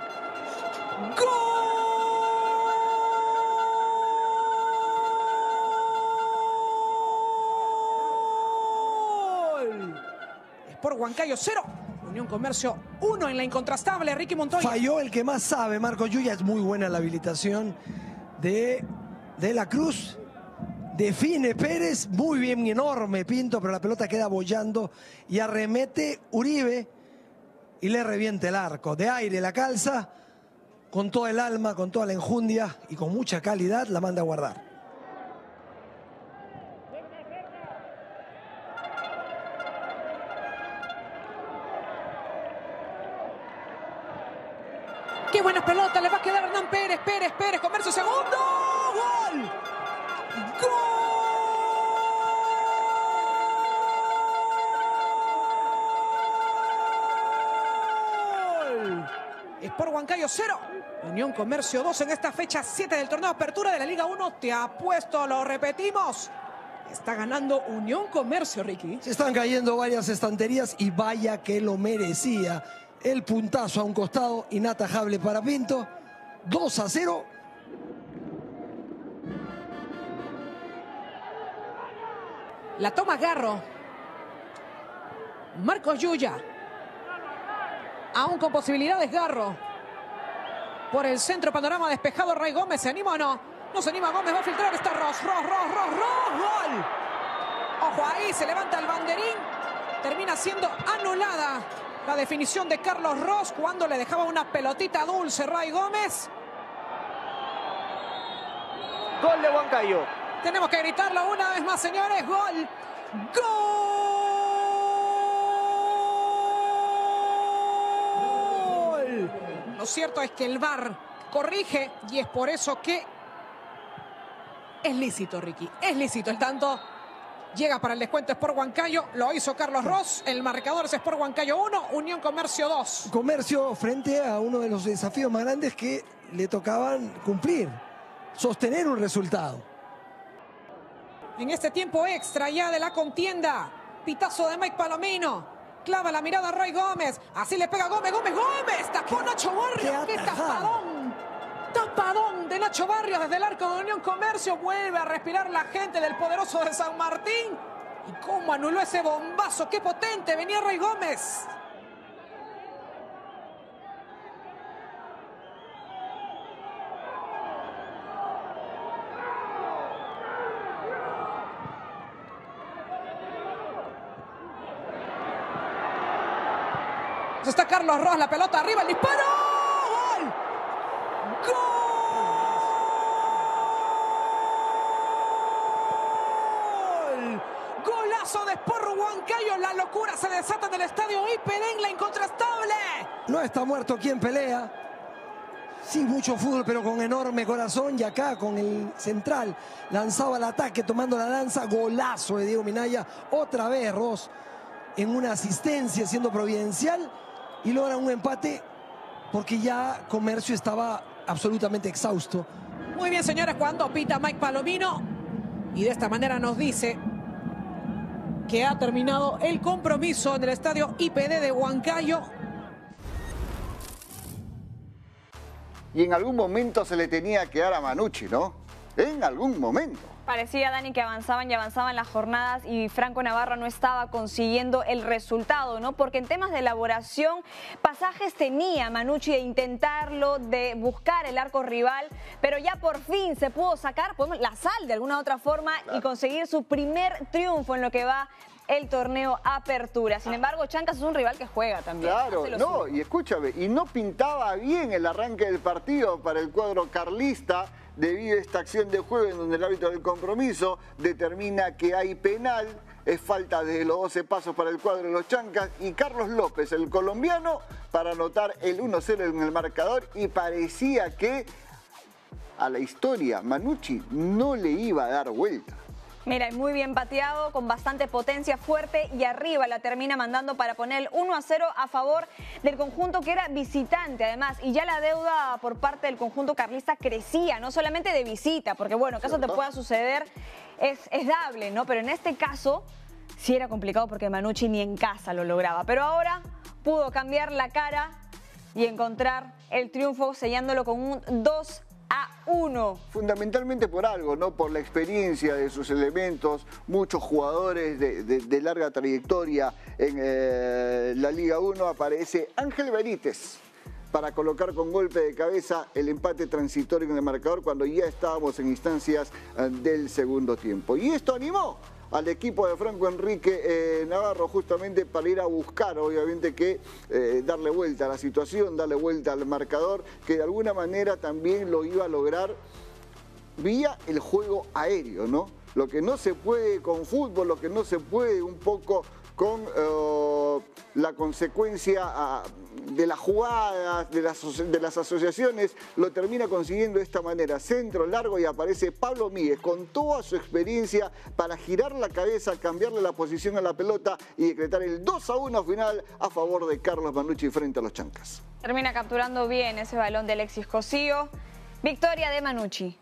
Gol. Sport Huancayo cero. Unión Comercio uno en la incontrastable. Ricky Montoya. Falló el que más sabe. Marcos Yuya. Es muy buena la habilitación de, de la Cruz. Define Pérez, muy bien, enorme Pinto, pero la pelota queda boyando y arremete Uribe y le revienta el arco. De aire la calza, con todo el alma, con toda la enjundia y con mucha calidad la manda a guardar. Qué buena pelota, le va a quedar Hernán Pérez, Pérez, Pérez, Comercio, segundo, gol. ¡Gol! Sport Huancayo cero. Unión Comercio dos en esta fecha siete del torneo Apertura de la Liga uno. Te apuesto, lo repetimos. Está ganando Unión Comercio, Ricky. Se están cayendo varias estanterías y vaya que lo merecía. El puntazo a un costado inatajable para Pinto. dos a cero. La toma Garro. Marcos Yuya. Aún con posibilidades Garro. Por el centro, panorama despejado. Ray Gómez, ¿se anima o no? No se anima Gómez, va a filtrar. Está Ross, Ross, Ross, Ross, Ross. Gol. Ojo ahí, se levanta el banderín. Termina siendo anulada la definición de Carlos Ross cuando le dejaba una pelotita dulce Ray Gómez. Gol de Huancayo. Tenemos que gritarlo una vez más, señores. Gol. Gol. Lo cierto es que el V A R corrige y es por eso que es lícito, Ricky. Es lícito el tanto. Llega para el descuento Sport Huancayo. Lo hizo Carlos Ross. El marcador es Sport Huancayo uno, Unión Comercio dos. Comercio frente a uno de los desafíos más grandes que le tocaban cumplir. Sostener un resultado. En este tiempo extra ya de la contienda. Pitazo de Mike Palomino. Clava la mirada a Ray Gómez. Así le pega Gómez, Gómez, Gómez. Tapó Nacho Barrios. ¡Qué tapadón! Tapadón de Nacho Barrios desde el arco de Unión Comercio. Vuelve a respirar la gente del poderoso de San Martín. ¿Y cómo anuló ese bombazo? ¡Qué potente! Venía Ray Gómez. Está Carlos Ross, la pelota arriba, el disparo. ¡Gol! ¡Gol! Golazo de Sport Huancayo. La locura se desata en el estadio Ipelén, la incontrastable. No está muerto quien pelea. Sí, mucho fútbol, pero con enorme corazón. Y acá con el central lanzaba el ataque, tomando la lanza. Golazo de Diego Minaya. Otra vez Ross en una asistencia, siendo providencial. Y logra un empate porque ya Comercio estaba absolutamente exhausto. Muy bien, señores, cuando pita Mike Palomino. Y de esta manera nos dice que ha terminado el compromiso en el estadio I P D de Huancayo. Y en algún momento se le tenía que dar a Manucci, ¿no? En algún momento. Parecía, Dani, que avanzaban y avanzaban las jornadas y Franco Navarro no estaba consiguiendo el resultado, ¿no? Porque en temas de elaboración, pasajes tenía Manucci de intentarlo, de buscar el arco rival, pero ya por fin se pudo sacar pues, la sal de alguna u otra forma claro. y conseguir su primer triunfo en lo que va el torneo Apertura. Sin embargo, Chancas es un rival que juega también. Claro, no, y escúchame, y no pintaba bien el arranque del partido para el cuadro carlista debido a esta acción de juego en donde el árbitro del compromiso determina que hay penal, es falta de los doce pasos para el cuadro de los Chancas y Carlos López, el colombiano, para anotar el uno cero en el marcador y parecía que a la historia Manucci no le iba a dar vuelta. Mira, muy bien pateado, con bastante potencia, fuerte y arriba la termina mandando para poner el uno a cero a favor del conjunto que era visitante además. Y ya la deuda por parte del conjunto carlista crecía, no solamente de visita, porque bueno, que eso te pueda suceder es, es dable, ¿no? Pero en este caso sí era complicado porque Manucci ni en casa lo lograba. Pero ahora pudo cambiar la cara y encontrar el triunfo sellándolo con un dos a uno. Fundamentalmente por algo, ¿no? Por la experiencia de sus elementos, muchos jugadores de, de, de larga trayectoria en eh, la Liga uno. Aparece Ángel Benítez para colocar con golpe de cabeza el empate transitorio en el marcador cuando ya estábamos en instancias eh, del segundo tiempo. Y esto animó al equipo de Franco Enrique eh, Navarro justamente para ir a buscar, obviamente, que eh, darle vuelta a la situación, darle vuelta al marcador, que de alguna manera también lo iba a lograr vía el juego aéreo, ¿no? Lo que no se puede con fútbol, lo que no se puede un poco con uh, la consecuencia uh, de las jugadas, de las, de las asociaciones, lo termina consiguiendo de esta manera. Centro largo y aparece Pablo Míguez con toda su experiencia para girar la cabeza, cambiarle la posición a la pelota y decretar el dos a uno final a favor de Carlos Manucci frente a los Chancas. Termina capturando bien ese balón de Alexis Cosío. Victoria de Manucci.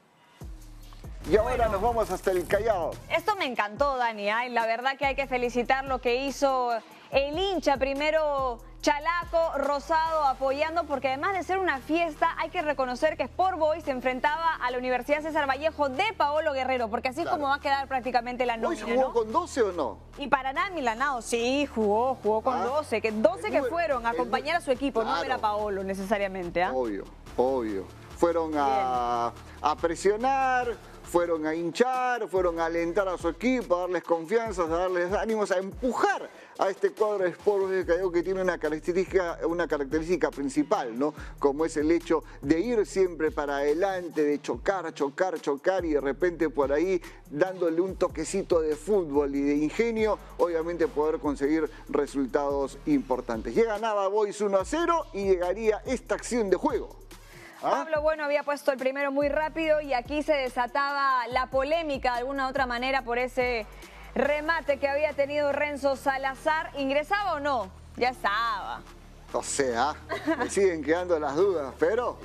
Y ahora bueno, nos vamos hasta el Callao. Esto me encantó, Dani. ¿eh? La verdad que hay que felicitar lo que hizo el hincha. Primero Chalaco, Rosado apoyando, porque además de ser una fiesta, hay que reconocer que Sport Boys se enfrentaba a la Universidad César Vallejo de Paolo Guerrero, porque así claro. es como va a quedar prácticamente la nómina, ¿Jugó ¿no? con doce o no? Y Paraná Milanao, sí, jugó, jugó con ah, doce. Que doce que fueron a acompañar a su equipo, claro. no era Paolo necesariamente. ¿eh? Obvio, obvio. Fueron a, a presionar, fueron a hinchar, fueron a alentar a su equipo, a darles confianza, a darles ánimos, a empujar a este cuadro de Sport de Callao que tiene una característica, una característica principal, ¿no? Como es el hecho de ir siempre para adelante, de chocar, chocar, chocar y de repente por ahí dándole un toquecito de fútbol y de ingenio, obviamente poder conseguir resultados importantes. Llega Nava Boys uno a cero y llegaría esta acción de juego. ¿Ah? Pablo Bueno había puesto el primero muy rápido y aquí se desataba la polémica de alguna u otra manera por ese remate que había tenido Renzo Salazar. ¿Ingresaba o no? Ya estaba. O sea, me siguen quedando las dudas, pero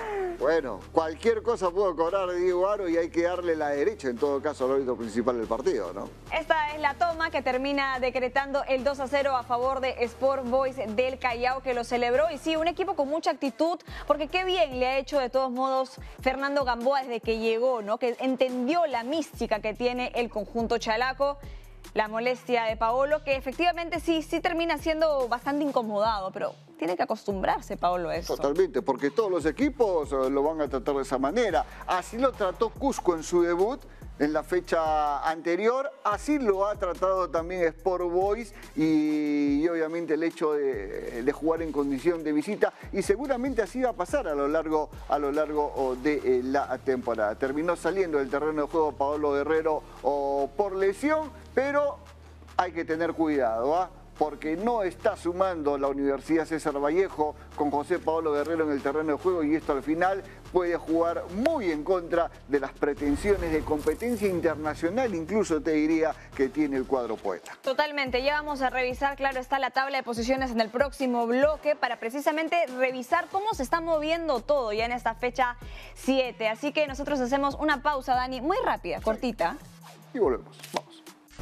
bueno, cualquier cosa pudo cobrar Diego Aro y hay que darle la derecha en todo caso al árbitro principal del partido, ¿no? Esta es la toma que termina decretando el dos a cero a favor de Sport Boys del Callao, que lo celebró. Y sí, un equipo con mucha actitud, porque qué bien le ha hecho de todos modos Fernando Gamboa desde que llegó, ¿no? Que entendió la mística que tiene el conjunto chalaco. La molestia de Paolo, que efectivamente sí, sí termina siendo bastante incomodado, pero tiene que acostumbrarse Paolo a eso. Totalmente, porque todos los equipos lo van a tratar de esa manera. Así lo trató Cusco en su debut en la fecha anterior, así lo ha tratado también Sport Boys y, y obviamente el hecho de, de jugar en condición de visita, y seguramente así va a pasar a lo largo, a lo largo de la temporada. Terminó saliendo del terreno de juego Paolo Guerrero o por lesión, pero hay que tener cuidado, ¿ah? porque no está sumando la Universidad César Vallejo con José Paolo Guerrero en el terreno de juego y esto al final puede jugar muy en contra de las pretensiones de competencia internacional, incluso te diría que tiene el cuadro poeta. Totalmente, ya vamos a revisar, claro está, la tabla de posiciones en el próximo bloque para precisamente revisar cómo se está moviendo todo ya en esta fecha siete. Así que nosotros hacemos una pausa, Dani, muy rápida, cortita. Y volvemos, vamos.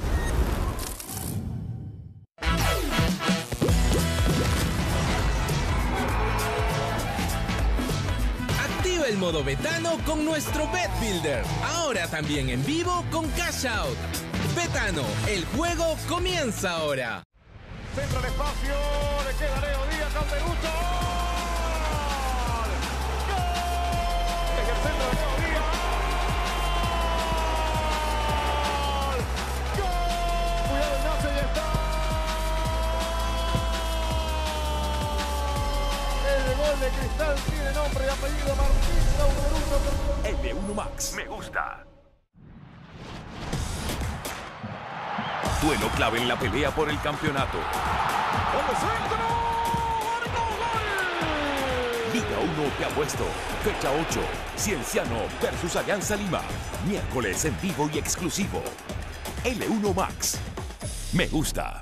Activa el modo betano con nuestro Bet Builder. Ahora también en vivo con Cash Out. Betano, el juego comienza ahora. Centro del espacio, le queda Leo Díaz al derecho. ¡Gol! En el centro de Leo Díaz. ¡Gol! Cuidado Ignacio, ya está. El gol de Cristal tiene nombre y apellido Martín Lauderucho. L uno Max. Me gusta. Duelo clave en la pelea por el campeonato. Liga uno te ha puesto. Fecha ocho. Cienciano versus Alianza Lima. Miércoles en vivo y exclusivo. L uno Max. Me gusta.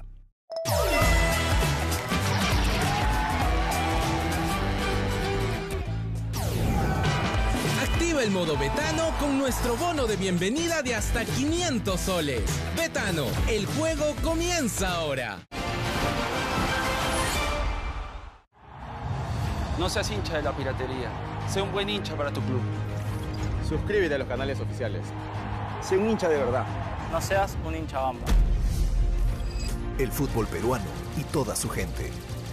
Activa el modo betano con nuestro bono de bienvenida de hasta quinientos soles. Betano, el juego comienza ahora. No seas hincha de la piratería. Sé un buen hincha para tu club. Suscríbete a los canales oficiales. Sé un hincha de verdad. No seas un hincha bamba. El fútbol peruano y toda su gente.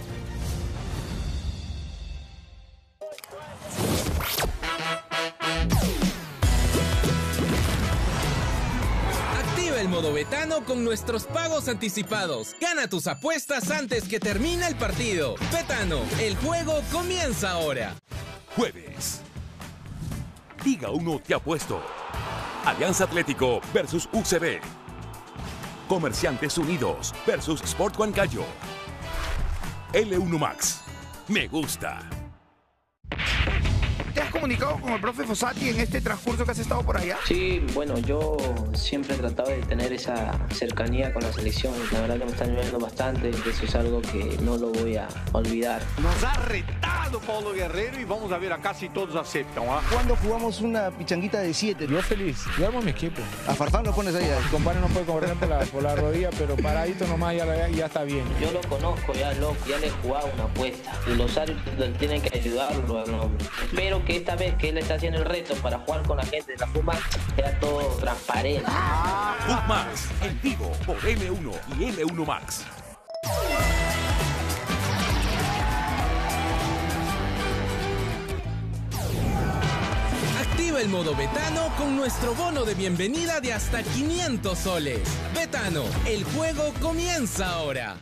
Activa el modo betano con nuestros pagos anticipados. Gana tus apuestas antes que termine el partido. Betano, el juego comienza ahora. Jueves. Liga uno te ha puesto. Alianza Atlético versus U C B. Comerciantes Unidos versus Sport Huancayo. L uno Max. Me gusta. ¿Te has comunicado con el profe Fossati en este transcurso que has estado por allá? Sí, bueno, yo siempre he tratado de tener esa cercanía con la selección. La verdad que me están ayudando bastante, eso es algo que no lo voy a olvidar. Nos ha retado Paulo Guerrero y vamos a ver acá si todos aceptan. ¿Ah? ¿Cuándo jugamos una pichanguita de siete? Yo feliz, yo armo mi equipo. A Farfán lo pones ahí. El compadre no puede correr por la, por la rodilla, pero paradito nomás ya, ya está bien. Yo lo conozco, ya, loco, ya le he jugado una apuesta. Y los árbitros tienen que ayudarlo al hombre. Espero que esta vez que él está haciendo el reto para jugar con la gente de la FUMAX sea todo transparente. FUMAX en vivo por L uno y L uno Max. Activa el modo betano con nuestro bono de bienvenida de hasta quinientos soles. Betano, el juego comienza ahora.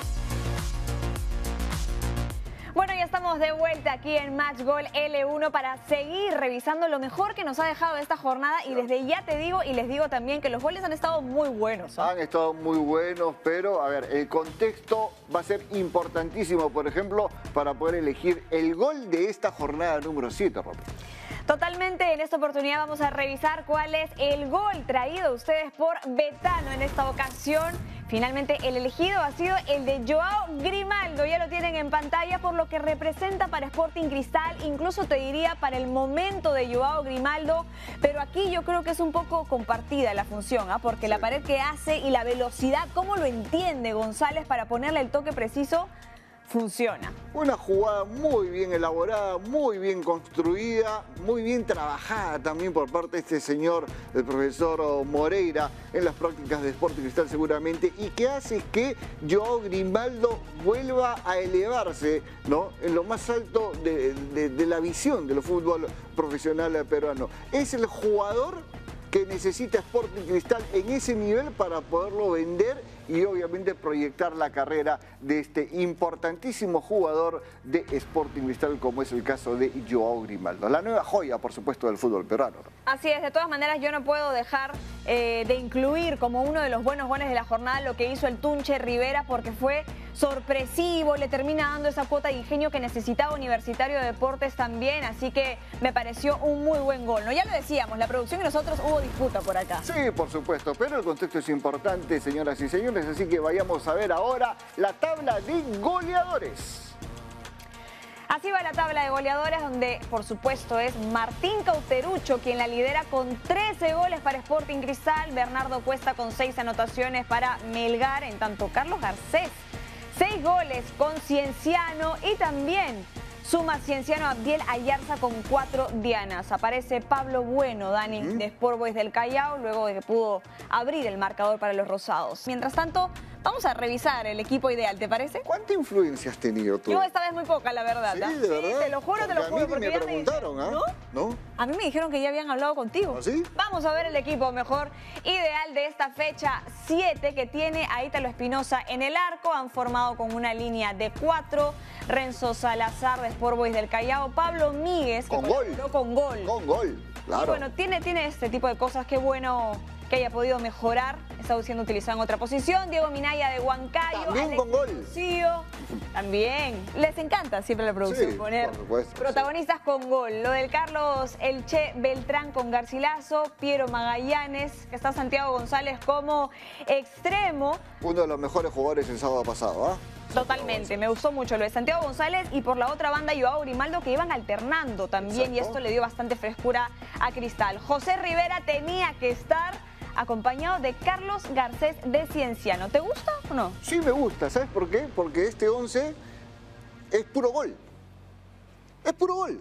Bueno, ya estamos de vuelta aquí en Match Gol L uno para seguir revisando lo mejor que nos ha dejado esta jornada y desde ya te digo y les digo también que los goles han estado muy buenos. ¿eh? Han estado muy buenos, pero a ver, el contexto va a ser importantísimo, por ejemplo, para poder elegir el gol de esta jornada número siete, Romy. Totalmente, en esta oportunidad vamos a revisar cuál es el gol traído a ustedes por Betano en esta ocasión. Finalmente el elegido ha sido el de Joao Grimaldo, ya lo tienen en pantalla por lo que representa para Sporting Cristal, incluso te diría para el momento de Joao Grimaldo, pero aquí yo creo que es un poco compartida la función, ¿eh? porque sí. La pared que hace y la velocidad, cómo lo entiende González para ponerle el toque preciso, funciona. Una jugada muy bien elaborada, muy bien construida, muy bien trabajada también por parte de este señor, el profesor Moreira, en las prácticas de Sporting Cristal seguramente, y que hace que Joao Grimaldo vuelva a elevarse, ¿no?, en lo más alto de, de, de la visión del fútbol profesional peruano. Es el jugador que necesita Sporting Cristal en ese nivel para poderlo vender y obviamente proyectar la carrera de este importantísimo jugador de Sporting Cristal, como es el caso de Joao Grimaldo. La nueva joya, por supuesto, del fútbol peruano. Así es, de todas maneras yo no puedo dejar eh, de incluir como uno de los buenos goles de la jornada lo que hizo el Tunche Rivera, porque fue sorpresivo, le termina dando esa cuota de ingenio que necesitaba Universitario de Deportes también, así que me pareció un muy buen gol, ¿no? Ya lo decíamos, la producción y nosotros hubo disputa por acá. Sí, por supuesto, pero el contexto es importante, señoras y señores, así que vayamos a ver ahora la tabla de goleadores. Así va la tabla de goleadores, donde por supuesto es Martín Cauterucho quien la lidera con trece goles para Sporting Cristal, Bernardo Cuesta con seis anotaciones para Melgar, en tanto Carlos Garcés seis goles con Cienciano y también suma Cienciano Abdiel Ayarza con cuatro dianas. Aparece Pablo Bueno, Dani, ¿Mm? de Sport Boys del Callao, luego de que pudo abrir el marcador para los rosados. Mientras tanto, vamos a revisar el equipo ideal, ¿te parece? ¿Cuánta influencia has tenido tú? Yo esta vez muy poca, la verdad. Sí, ¿ah? de verdad. Sí, te lo juro, porque te lo juro. A mí ni me preguntaron, ¿ah? ¿No? ¿No? A mí me dijeron que ya habían hablado contigo. ¿Ah, sí? Vamos a ver el equipo mejor ideal de esta fecha siete que tiene a Ítalo Espinosa en el arco. Han formado con una línea de cuatro. Renzo Salazar de Sport Boys del Callao. Pablo Míguez. Con gol. Con gol. Con gol, claro. Y bueno, tiene, tiene este tipo de cosas. Qué bueno que haya podido mejorar. Está siendo utilizado en otra posición. Diego Minaya de Huancayo. También Alex con gol. Lucío, también. Les encanta siempre la producción Sí, poner por supuesto, protagonistas sí. con gol. Lo del Carlos Elche Beltrán con Garcilaso. Piero Magallanes, que está Santiago González como extremo. Uno de los mejores jugadores el sábado pasado, ¿ah? Totalmente, me gustó mucho lo de Santiago González y por la otra banda Joao Grimaldo, que iban alternando también. Exacto. Y esto le dio bastante frescura a Cristal. José Rivera tenía que estar acompañado de Carlos Garcés de Cienciano. ¿Te gusta o no? Sí, me gusta. ¿Sabes por qué? Porque este once es puro gol. Es puro gol.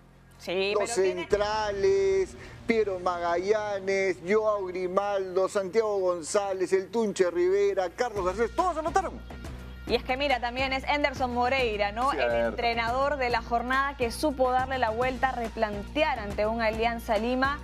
Sí, Los pero centrales, tiene... Piero Magallanes, Joao Grimaldo, Santiago González, el Tunche Rivera, Carlos Garcés, todos anotaron. Y es que mira, también es Anderson Moreira, ¿no? Sí, el entrenador de la jornada que supo darle la vuelta, replantear ante una Alianza Lima.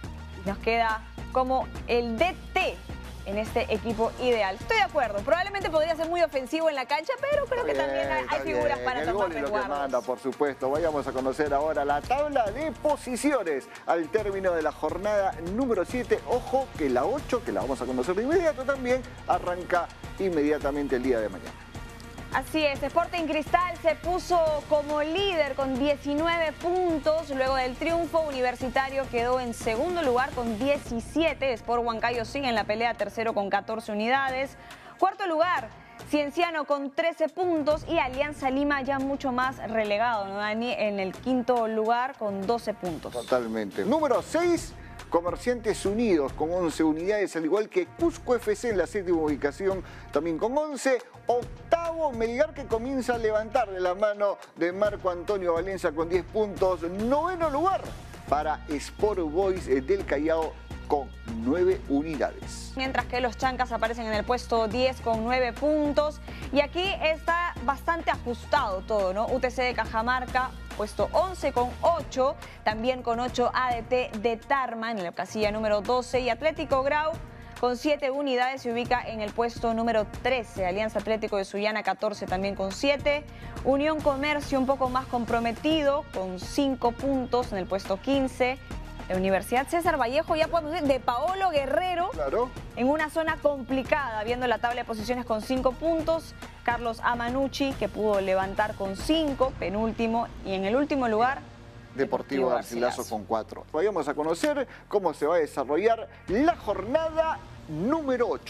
Y nos queda como el D T en este equipo ideal. Estoy de acuerdo, probablemente podría ser muy ofensivo en la cancha, pero creo que bien, también hay, hay figuras bien. para el tomar gol es lo que resguardos. manda, por supuesto. Vayamos a conocer ahora la tabla de posiciones al término de la jornada número siete. Ojo que la ocho, que la vamos a conocer de inmediato también, arranca inmediatamente el día de mañana. Así es, Sporting Cristal se puso como líder con diecinueve puntos. Luego del triunfo, Universitario quedó en segundo lugar con diecisiete. Sport Huancayo sigue en la pelea, tercero con catorce unidades. Cuarto lugar, Cienciano con trece puntos y Alianza Lima ya mucho más relegado, ¿no, Dani? En el quinto lugar con doce puntos. Totalmente. Número seis. Comerciantes Unidos con once unidades, al igual que Cusco F C en la séptima ubicación, también con once. Octavo, Melgar, que comienza a levantar de la mano de Marco Antonio Valencia con diez puntos. Noveno lugar para Sport Boys del Callao con nueve unidades. Mientras que los Chancas aparecen en el puesto diez con nueve puntos. Y aquí está bastante ajustado todo, ¿no? U T C de Cajamarca, puesto once con ocho, también con ocho A D T de Tarma en la casilla número doce y Atlético Grau con siete unidades se ubica en el puesto número trece. Alianza Atlético de Sullana catorce también con siete. Unión Comercio un poco más comprometido con cinco puntos en el puesto quince. La Universidad César Vallejo ya podemos decir de Paolo Guerrero, claro, en una zona complicada, viendo la tabla de posiciones con cinco puntos. Carlos Amanucci, que pudo levantar con cinco, penúltimo. Y en el último lugar, Deportivo Garcilaso con cuatro. Vayamos a conocer cómo se va a desarrollar la jornada número ocho.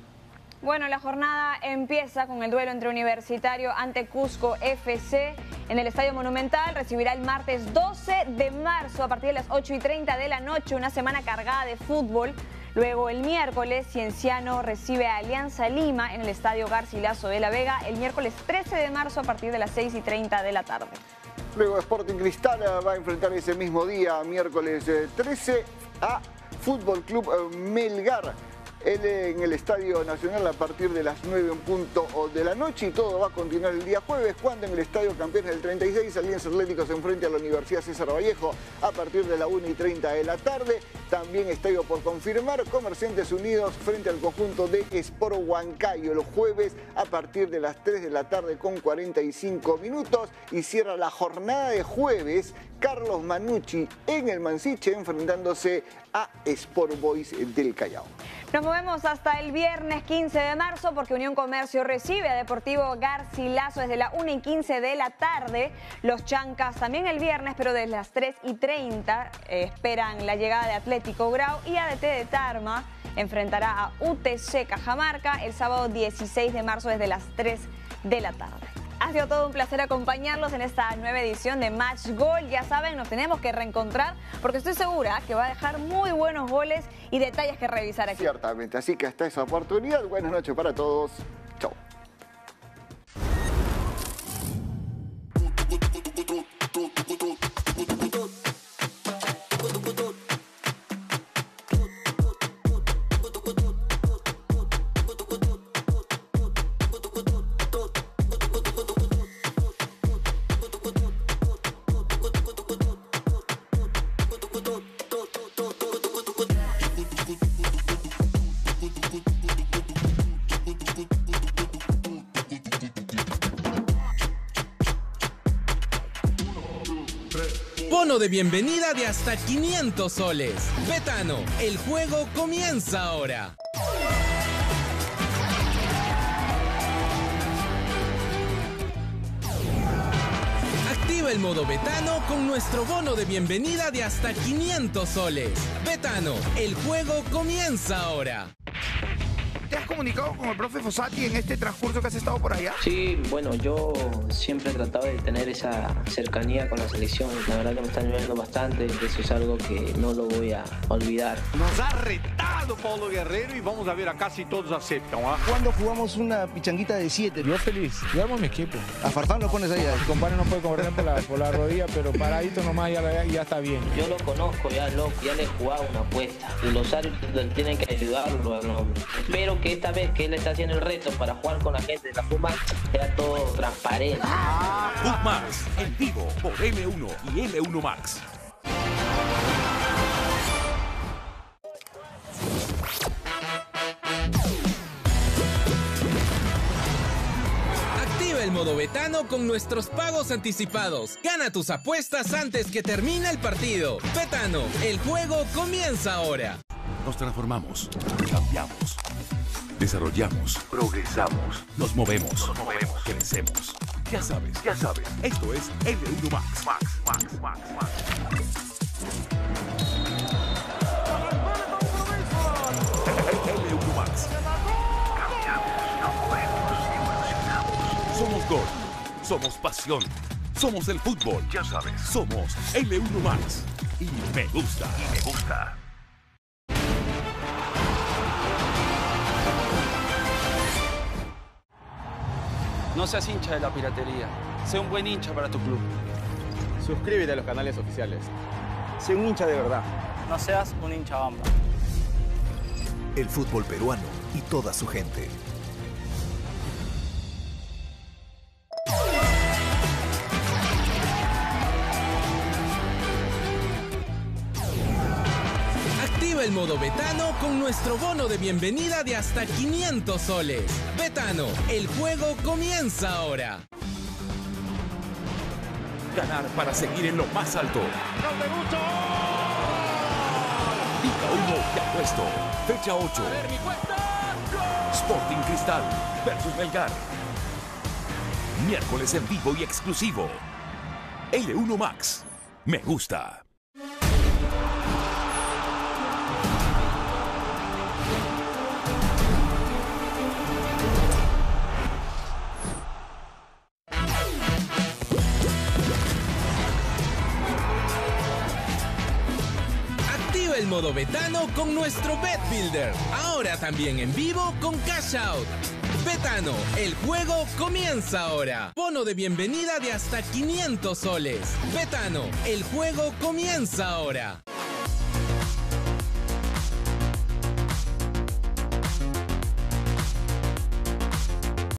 Bueno, la jornada empieza con el duelo entre Universitario ante Cusco F C en el Estadio Monumental. Recibirá el martes doce de marzo a partir de las ocho y treinta de la noche, una semana cargada de fútbol. Luego el miércoles, Cienciano recibe a Alianza Lima en el Estadio Garcilaso de la Vega el miércoles trece de marzo a partir de las seis y treinta de la tarde. Luego Sporting Cristal va a enfrentar ese mismo día, miércoles trece, a Fútbol Club Melgar. en el Estadio Nacional a partir de las nueve en punto de la noche, y todo va a continuar el día jueves, cuando en el Estadio Campeones del treinta y seis Alianza Atlético se enfrente a la Universidad César Vallejo a partir de la una y treinta de la tarde. También estadio por confirmar, Comerciantes Unidos frente al conjunto de Sport Huancayo el jueves a partir de las tres de la tarde con cuarenta y cinco minutos. Y cierra la jornada de jueves Carlos Manucci en el Mansiche enfrentándose a Sport Boys del Callao. Nos movemos hasta el viernes quince de marzo porque Unión Comercio recibe a Deportivo Garcilaso desde la una y quince de la tarde. Los Chancas también el viernes, pero desde las tres y treinta eh, esperan la llegada de Atlético Grau, y A D T de Tarma enfrentará a U T C Cajamarca el sábado dieciséis de marzo desde las tres de la tarde. Ha sido todo un placer acompañarlos en esta nueva edición de Match Gol. Ya saben, nos tenemos que reencontrar porque estoy segura que va a dejar muy buenos goles y detalles que revisar aquí. Ciertamente, así que hasta esa oportunidad. Buenas noches para todos. Chau. Bono de bienvenida de hasta quinientos soles. Betano, el juego comienza ahora. Activa el modo Betano con nuestro bono de bienvenida de hasta quinientos soles. Betano, el juego comienza ahora. ¿Te has comunicado con el profe Fossati en este transcurso que has estado por allá? Sí, bueno, yo siempre he tratado de tener esa cercanía con la selección. La verdad que me están ayudando bastante, eso es algo que no lo voy a olvidar. Nos ha retado Paulo Guerrero y vamos a ver, acá si todos aceptan. ¿Ah? ¿Cuándo jugamos una pichanguita de siete? Yo feliz, yo amo mi equipo. A Farfán lo pones ahí. Mi compadre no puede correr por la, por la rodilla, pero paradito nomás ya, ya está bien. Yo lo conozco, ya, lo, ya le he jugado una apuesta y los árbitros tienen que ayudarlo al hombre. Pero que esta vez que él está haciendo el reto para jugar con la gente de la Fuma, era todo transparente. Futmax, en vivo por M uno y M uno Max. Activa el modo Betano con nuestros pagos anticipados. Gana tus apuestas antes que termine el partido. Betano, el juego comienza ahora. Nos transformamos, cambiamos, desarrollamos, progresamos, nos movemos, nos movemos, crecemos. Ya sabes, ya sabes, esto es M uno Max. Max, Max, Max, Max. M uno Max. Cambiamos, nos movemos, evolucionamos. Somos gol, somos pasión, somos el fútbol. Ya sabes, somos M uno Max. Y me gusta, y me gusta. No seas hincha de la piratería. Sé un buen hincha para tu club. Suscríbete a los canales oficiales. Sé un hincha de verdad. No seas un hincha bamba. El fútbol peruano y toda su gente. Activa el modo Betano con nuestro bono de bienvenida de hasta quinientos soles. Betano, el juego comienza ahora. Ganar para seguir en lo más alto. Liga uno te ha puesto. Fecha ocho. Sporting Cristal versus Melgar. Miércoles en vivo y exclusivo. L uno Max. Me gusta. El modo Betano con nuestro Bet Builder. Ahora también en vivo con Cash Out. Betano, el juego comienza ahora. Bono de bienvenida de hasta quinientos soles. Betano, el juego comienza ahora.